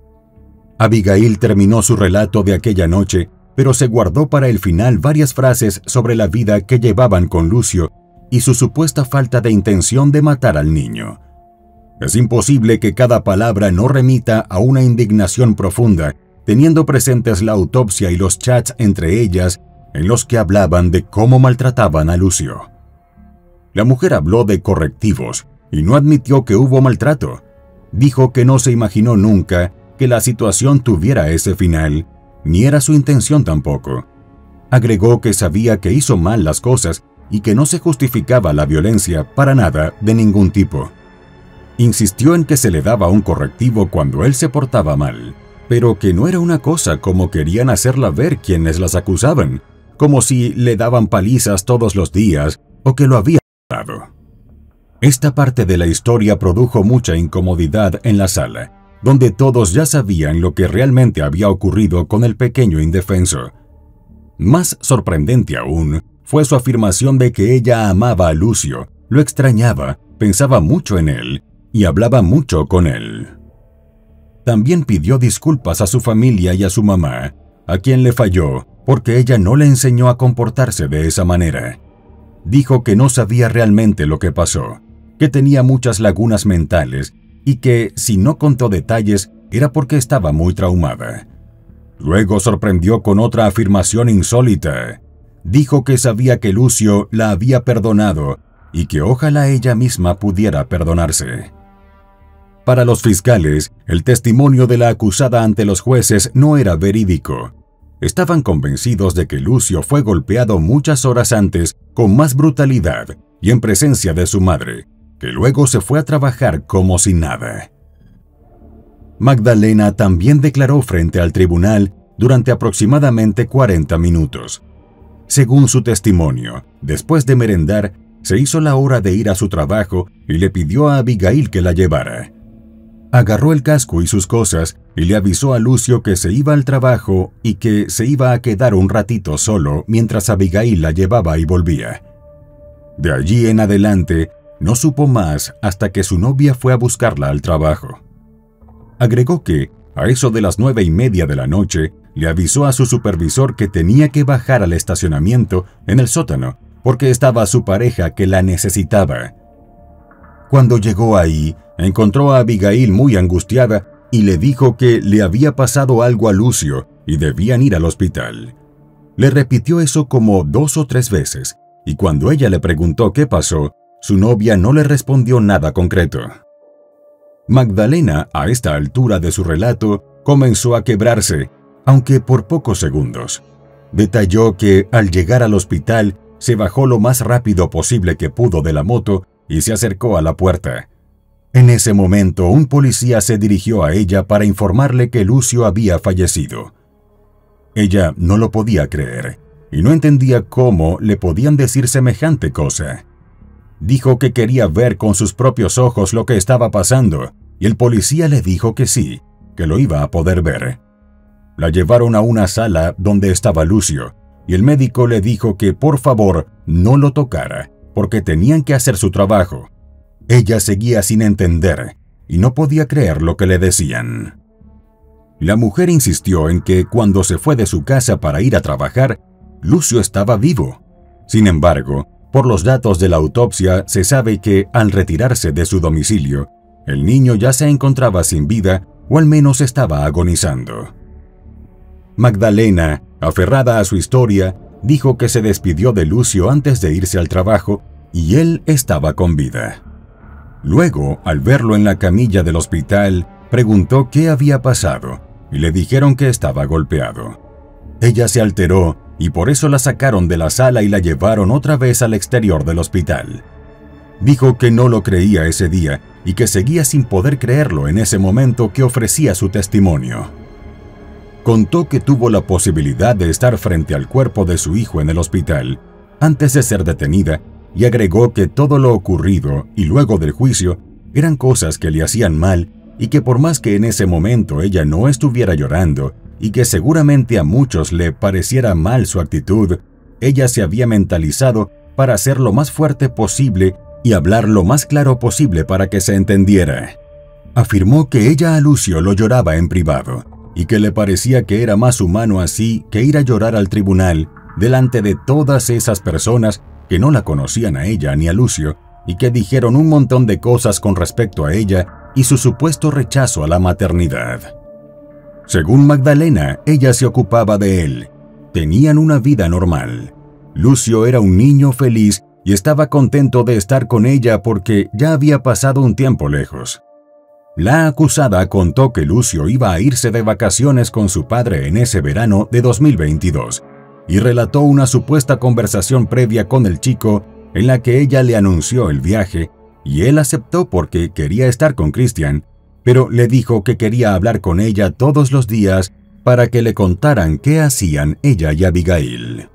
Abigail terminó su relato de aquella noche, pero se guardó para el final varias frases sobre la vida que llevaban con Lucio y su supuesta falta de intención de matar al niño. Es imposible que cada palabra no remita a una indignación profunda, teniendo presentes la autopsia y los chats entre ellas en los que hablaban de cómo maltrataban a Lucio. La mujer habló de correctivos y no admitió que hubo maltrato. Dijo que no se imaginó nunca que la situación tuviera ese final, ni era su intención tampoco. Agregó que sabía que hizo mal las cosas y que no se justificaba la violencia para nada de ningún tipo. Insistió en que se le daba un correctivo cuando él se portaba mal, pero que no era una cosa como querían hacerla ver quienes las acusaban, como si le daban palizas todos los días o que lo habían dado. Esta parte de la historia produjo mucha incomodidad en la sala, donde todos ya sabían lo que realmente había ocurrido con el pequeño indefenso. Más sorprendente aún fue su afirmación de que ella amaba a Lucio, lo extrañaba, pensaba mucho en él y hablaba mucho con él. También pidió disculpas a su familia y a su mamá, a quien le falló porque ella no le enseñó a comportarse de esa manera. Dijo que no sabía realmente lo que pasó, que tenía muchas lagunas mentales y que, si no contó detalles, era porque estaba muy traumada. Luego sorprendió con otra afirmación insólita. Dijo que sabía que Lucio la había perdonado y que ojalá ella misma pudiera perdonarse. Para los fiscales, el testimonio de la acusada ante los jueces no era verídico. Estaban convencidos de que Lucio fue golpeado muchas horas antes con más brutalidad y en presencia de su madre, que luego se fue a trabajar como si nada. Magdalena también declaró frente al tribunal durante aproximadamente cuarenta minutos. Según su testimonio, después de merendar, se hizo la hora de ir a su trabajo y le pidió a Abigail que la llevara. Agarró el casco y sus cosas y le avisó a Lucio que se iba al trabajo y que se iba a quedar un ratito solo mientras Abigail la llevaba y volvía. De allí en adelante, no supo más hasta que su novia fue a buscarla al trabajo. Agregó que, a eso de las nueve y media de la noche, le avisó a su supervisor que tenía que bajar al estacionamiento en el sótano porque estaba su pareja que la necesitaba. Cuando llegó ahí, encontró a Abigail muy angustiada y le dijo que le había pasado algo a Lucio y debían ir al hospital. Le repitió eso como dos o tres veces, y cuando ella le preguntó qué pasó, su novia no le respondió nada concreto. Magdalena, a esta altura de su relato, comenzó a quebrarse, aunque por pocos segundos. Detalló que, al llegar al hospital, se bajó lo más rápido posible que pudo de la moto y se acercó a la puerta. En ese momento, un policía se dirigió a ella para informarle que Lucio había fallecido. Ella no lo podía creer y no entendía cómo le podían decir semejante cosa. Dijo que quería ver con sus propios ojos lo que estaba pasando y el policía le dijo que sí, que lo iba a poder ver. La llevaron a una sala donde estaba Lucio y el médico le dijo que por favor no lo tocara porque tenían que hacer su trabajo. Ella seguía sin entender y no podía creer lo que le decían. La mujer insistió en que cuando se fue de su casa para ir a trabajar, Lucio estaba vivo. Sin embargo, por los datos de la autopsia se sabe que al retirarse de su domicilio, el niño ya se encontraba sin vida o al menos estaba agonizando. Magdalena, aferrada a su historia, dijo que se despidió de Lucio antes de irse al trabajo y él estaba con vida. Luego, al verlo en la camilla del hospital, preguntó qué había pasado y le dijeron que estaba golpeado. Ella se alteró y por eso la sacaron de la sala y la llevaron otra vez al exterior del hospital. Dijo que no lo creía ese día y que seguía sin poder creerlo en ese momento que ofrecía su testimonio. Contó que tuvo la posibilidad de estar frente al cuerpo de su hijo en el hospital antes de ser detenida y agregó que todo lo ocurrido y luego del juicio eran cosas que le hacían mal y que por más que en ese momento ella no estuviera llorando y que seguramente a muchos le pareciera mal su actitud, ella se había mentalizado para ser lo más fuerte posible y hablar lo más claro posible para que se entendiera. Afirmó que ella a Lucio lo lloraba en privado y que le parecía que era más humano así que ir a llorar al tribunal delante de todas esas personas que no la conocían a ella ni a Lucio y que dijeron un montón de cosas con respecto a ella y su supuesto rechazo a la maternidad. Según Magdalena, ella se ocupaba de él. Tenían una vida normal. Lucio era un niño feliz y estaba contento de estar con ella porque ya había pasado un tiempo lejos. La acusada contó que Lucio iba a irse de vacaciones con su padre en ese verano de dos mil veintidós y relató una supuesta conversación previa con el chico en la que ella le anunció el viaje y él aceptó porque quería estar con Christian, pero le dijo que quería hablar con ella todos los días para que le contaran qué hacían ella y Abigail.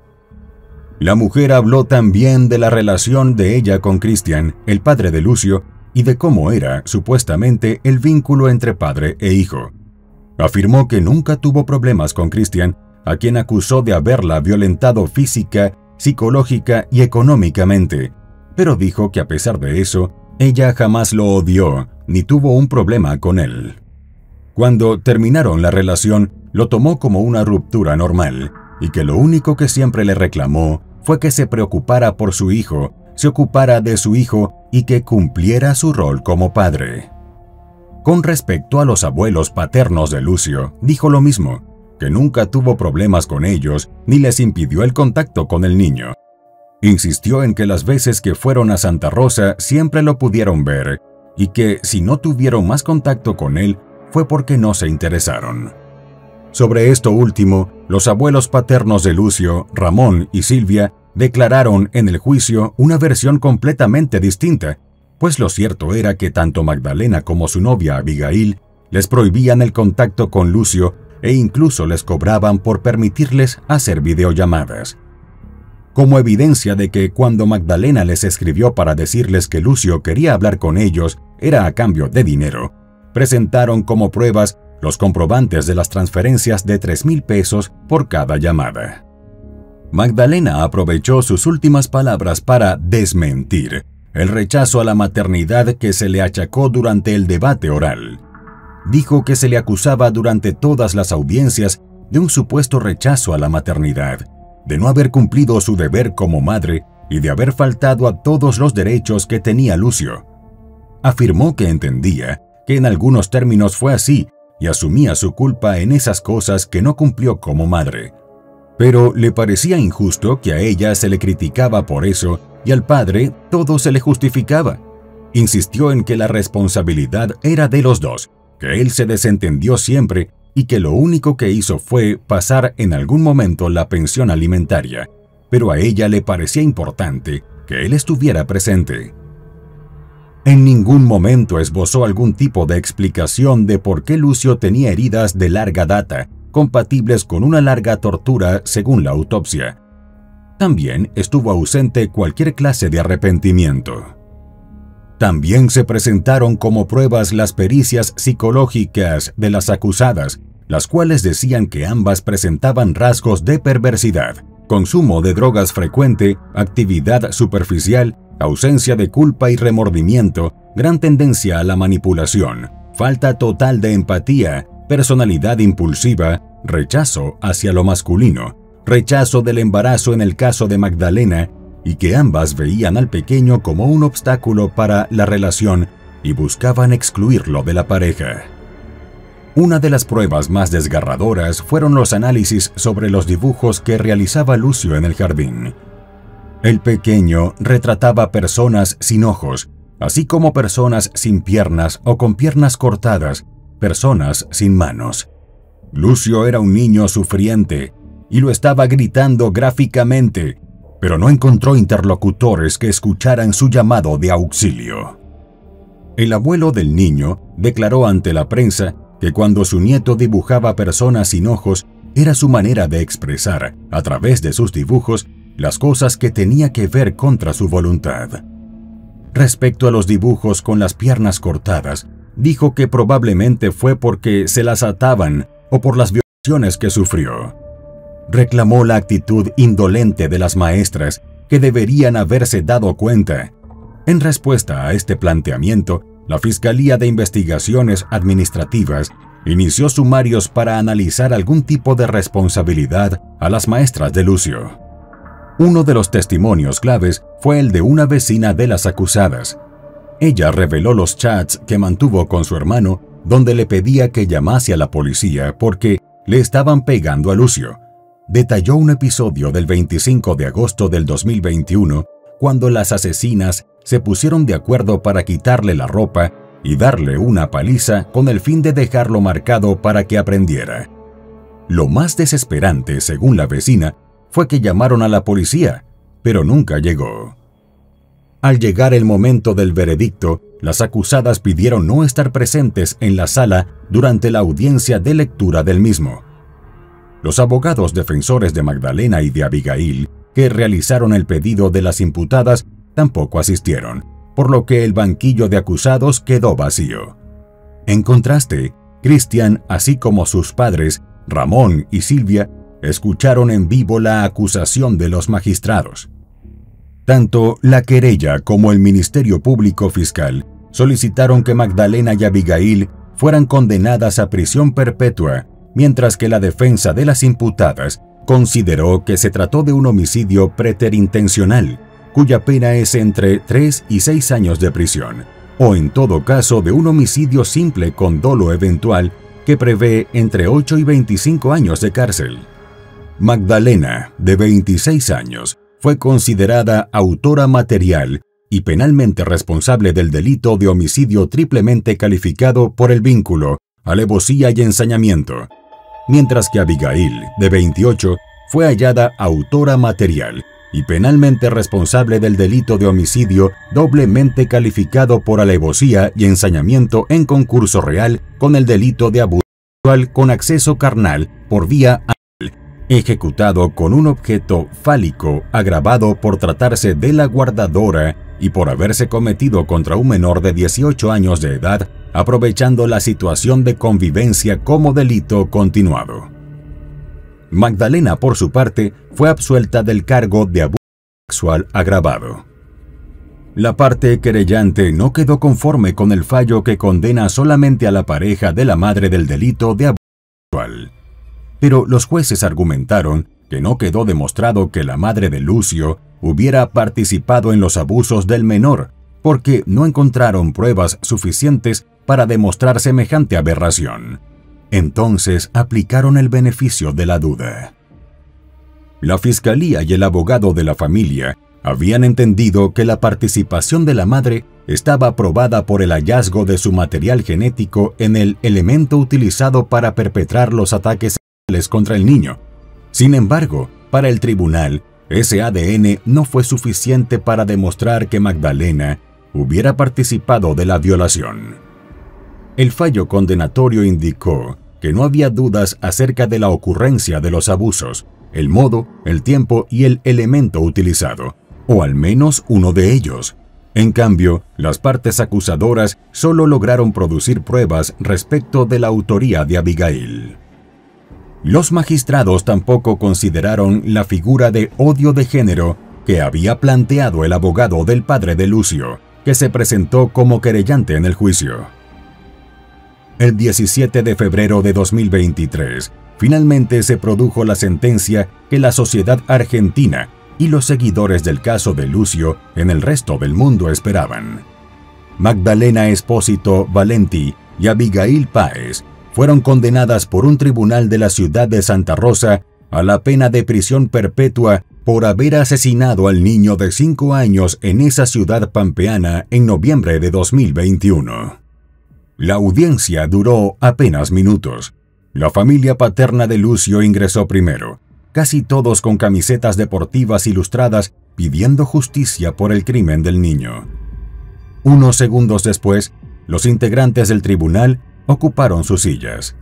La mujer habló también de la relación de ella con Christian, el padre de Lucio, y de cómo era, supuestamente, el vínculo entre padre e hijo. Afirmó que nunca tuvo problemas con Christian, a quien acusó de haberla violentado física, psicológica y económicamente, pero dijo que a pesar de eso, ella jamás lo odió ni tuvo un problema con él. Cuando terminaron la relación, lo tomó como una ruptura normal y que lo único que siempre le reclamó fue que se preocupara por su hijo, se ocupara de su hijo y que cumpliera su rol como padre. Con respecto a los abuelos paternos de Lucio, dijo lo mismo, que nunca tuvo problemas con ellos ni les impidió el contacto con el niño. Insistió en que las veces que fueron a Santa Rosa siempre lo pudieron ver y que si no tuvieron más contacto con él fue porque no se interesaron. Sobre esto último, los abuelos paternos de Lucio, Ramón y Silvia, declararon en el juicio una versión completamente distinta, pues lo cierto era que tanto Magdalena como su novia Abigail les prohibían el contacto con Lucio e incluso les cobraban por permitirles hacer videollamadas. Como evidencia de que cuando Magdalena les escribió para decirles que Lucio quería hablar con ellos era a cambio de dinero, presentaron como pruebas los comprobantes de las transferencias de tres mil pesos por cada llamada. Magdalena aprovechó sus últimas palabras para desmentir el rechazo a la maternidad que se le achacó durante el debate oral. Dijo que se le acusaba durante todas las audiencias de un supuesto rechazo a la maternidad, de no haber cumplido su deber como madre y de haber faltado a todos los derechos que tenía Lucio. Afirmó que entendía que en algunos términos fue así y asumía su culpa en esas cosas que no cumplió como madre. Pero le parecía injusto que a ella se le criticaba por eso y al padre todo se le justificaba. Insistió en que la responsabilidad era de los dos, que él se desentendió siempre y que lo único que hizo fue pasar en algún momento la pensión alimentaria, pero a ella le parecía importante que él estuviera presente. En ningún momento esbozó algún tipo de explicación de por qué Lucio tenía heridas de larga data, compatibles con una larga tortura según la autopsia. También estuvo ausente cualquier clase de arrepentimiento. También se presentaron como pruebas las pericias psicológicas de las acusadas, las cuales decían que ambas presentaban rasgos de perversidad, consumo de drogas frecuente, actividad superficial, ausencia de culpa y remordimiento, gran tendencia a la manipulación, falta total de empatía, personalidad impulsiva, rechazo hacia lo masculino, rechazo del embarazo en el caso de Magdalena, y que ambas veían al pequeño como un obstáculo para la relación y buscaban excluirlo de la pareja. Una de las pruebas más desgarradoras fueron los análisis sobre los dibujos que realizaba Lucio en el jardín. El pequeño retrataba personas sin ojos, así como personas sin piernas o con piernas cortadas, personas sin manos. Lucio era un niño sufriente y lo estaba gritando gráficamente, pero no encontró interlocutores que escucharan su llamado de auxilio. El abuelo del niño declaró ante la prensa que cuando su nieto dibujaba personas sin ojos, era su manera de expresar, a través de sus dibujos, las cosas que tenía que ver contra su voluntad. Respecto a los dibujos con las piernas cortadas, dijo que probablemente fue porque se las ataban o por las violaciones que sufrió. Reclamó la actitud indolente de las maestras, que deberían haberse dado cuenta. En respuesta a este planteamiento, la Fiscalía de Investigaciones Administrativas inició sumarios para analizar algún tipo de responsabilidad a las maestras de Lucio. Uno de los testimonios claves fue el de una vecina de las acusadas. Ella reveló los chats que mantuvo con su hermano, donde le pedía que llamase a la policía porque le estaban pegando a Lucio. Detalló un episodio del veinticinco de agosto del dos mil veintiuno, cuando las asesinas se pusieron de acuerdo para quitarle la ropa y darle una paliza con el fin de dejarlo marcado para que aprendiera. Lo más desesperante, según la vecina, fue que llamaron a la policía, pero nunca llegó. Al llegar el momento del veredicto, las acusadas pidieron no estar presentes en la sala durante la audiencia de lectura del mismo. Los abogados defensores de Magdalena y de Abigail, que realizaron el pedido de las imputadas, tampoco asistieron, por lo que el banquillo de acusados quedó vacío. En contraste, Cristian, así como sus padres, Ramón y Silvia, escucharon en vivo la acusación de los magistrados. Tanto la querella como el Ministerio Público Fiscal solicitaron que Magdalena y Abigail fueran condenadas a prisión perpetua, mientras que la defensa de las imputadas consideró que se trató de un homicidio preterintencional, cuya pena es entre tres y seis años de prisión, o en todo caso de un homicidio simple con dolo eventual que prevé entre ocho y veinticinco años de cárcel. Magdalena, de veintiséis años, fue considerada autora material y penalmente responsable del delito de homicidio triplemente calificado por el vínculo, alevosía y ensañamiento, mientras que Abigail, de veintiocho, fue hallada autora material y penalmente responsable del delito de homicidio doblemente calificado por alevosía y ensañamiento en concurso real con el delito de abuso sexual con acceso carnal por vía anal, ejecutado con un objeto fálico agravado por tratarse de la guardadora y por haberse cometido contra un menor de dieciocho años de edad aprovechando la situación de convivencia como delito continuado. Magdalena, por su parte, fue absuelta del cargo de abuso sexual agravado. La parte querellante no quedó conforme con el fallo que condena solamente a la pareja de la madre del delito de abuso sexual. Pero los jueces argumentaron que no quedó demostrado que la madre de Lucio hubiera participado en los abusos del menor, porque no encontraron pruebas suficientes para demostrar semejante aberración. Entonces aplicaron el beneficio de la duda. La fiscalía y el abogado de la familia habían entendido que la participación de la madre estaba probada por el hallazgo de su material genético en el elemento utilizado para perpetrar los ataques sexuales contra el niño. Sin embargo, para el tribunal, ese A D N no fue suficiente para demostrar que Magdalena hubiera participado de la violación. El fallo condenatorio indicó que no había dudas acerca de la ocurrencia de los abusos, el modo, el tiempo y el elemento utilizado, o al menos uno de ellos. En cambio, las partes acusadoras solo lograron producir pruebas respecto de la autoría de Abigail. Los magistrados tampoco consideraron la figura de odio de género que había planteado el abogado del padre de Lucio, que se presentó como querellante en el juicio. El diecisiete de febrero de dos mil veintitrés, finalmente se produjo la sentencia que la sociedad argentina y los seguidores del caso de Lucio en el resto del mundo esperaban. Magdalena Espósito Valenti y Abigail Páez fueron condenadas por un tribunal de la ciudad de Santa Rosa a la pena de prisión perpetua por haber asesinado al niño de cinco años en esa ciudad pampeana en noviembre de dos mil veintiuno. La audiencia duró apenas minutos. La familia paterna de Lucio ingresó primero, casi todos con camisetas deportivas ilustradas pidiendo justicia por el crimen del niño. Unos segundos después, los integrantes del tribunal ocuparon sus sillas.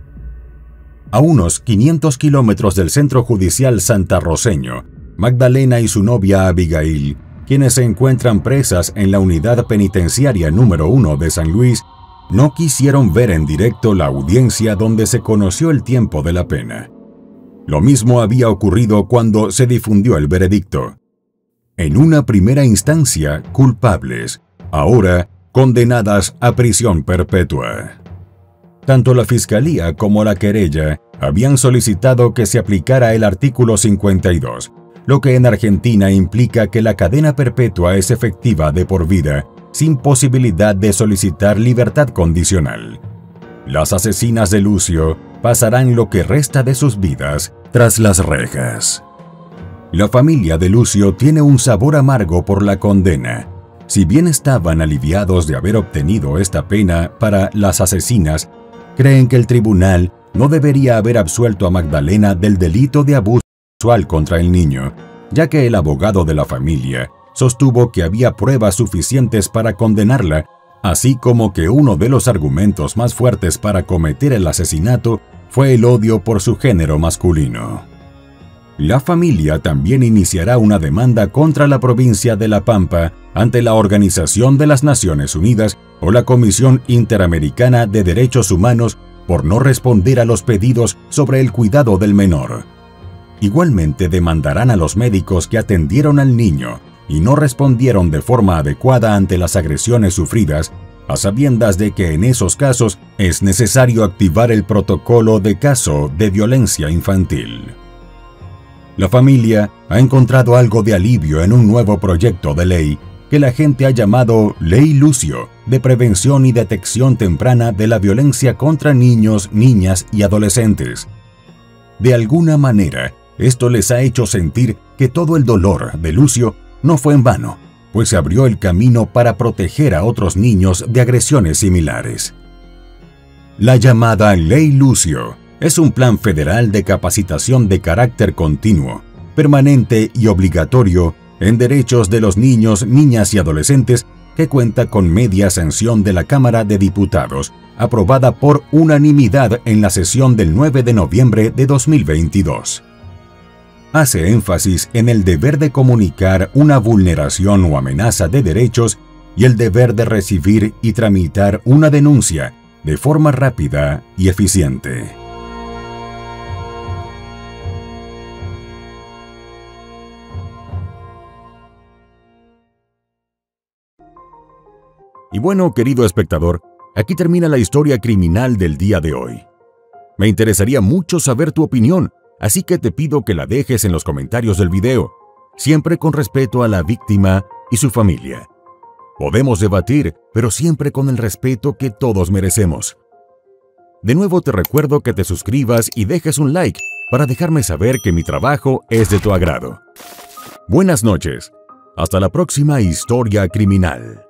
A unos quinientos kilómetros del centro judicial santarroceño, Magdalena y su novia Abigail, quienes se encuentran presas en la unidad penitenciaria número uno de San Luis, no quisieron ver en directo la audiencia donde se conoció el tiempo de la pena. Lo mismo había ocurrido cuando se difundió el veredicto. En una primera instancia, culpables, ahora condenadas a prisión perpetua. Tanto la fiscalía como la querella habían solicitado que se aplicara el artículo cincuenta y dos, lo que en Argentina implica que la cadena perpetua es efectiva de por vida, sin posibilidad de solicitar libertad condicional. Las asesinas de Lucio pasarán lo que resta de sus vidas tras las rejas. La familia de Lucio tiene un sabor amargo por la condena. Si bien estaban aliviados de haber obtenido esta pena para las asesinas, creen que el tribunal no debería haber absuelto a Magdalena del delito de abuso sexual contra el niño, ya que el abogado de la familia sostuvo que había pruebas suficientes para condenarla, así como que uno de los argumentos más fuertes para cometer el asesinato fue el odio por su género masculino. La familia también iniciará una demanda contra la provincia de La Pampa ante la Organización de las Naciones Unidas o la Comisión Interamericana de Derechos Humanos por no responder a los pedidos sobre el cuidado del menor. Igualmente demandarán a los médicos que atendieron al niño y no respondieron de forma adecuada ante las agresiones sufridas, a sabiendas de que en esos casos es necesario activar el protocolo de caso de violencia infantil. La familia ha encontrado algo de alivio en un nuevo proyecto de ley que la gente ha llamado Ley Lucio, de prevención y detección temprana de la violencia contra niños, niñas y adolescentes. De alguna manera, esto les ha hecho sentir que todo el dolor de Lucio no fue en vano, pues se abrió el camino para proteger a otros niños de agresiones similares. La llamada Ley Lucio es un plan federal de capacitación de carácter continuo, permanente y obligatorio en derechos de los niños, niñas y adolescentes que cuenta con media sanción de la Cámara de Diputados, aprobada por unanimidad en la sesión del nueve de noviembre de dos mil veintidós. Hace énfasis en el deber de comunicar una vulneración o amenaza de derechos y el deber de recibir y tramitar una denuncia de forma rápida y eficiente. Y bueno, querido espectador, aquí termina la historia criminal del día de hoy. Me interesaría mucho saber tu opinión, así que te pido que la dejes en los comentarios del video, siempre con respeto a la víctima y su familia. Podemos debatir, pero siempre con el respeto que todos merecemos. De nuevo te recuerdo que te suscribas y dejes un like para dejarme saber que mi trabajo es de tu agrado. Buenas noches. Hasta la próxima historia criminal.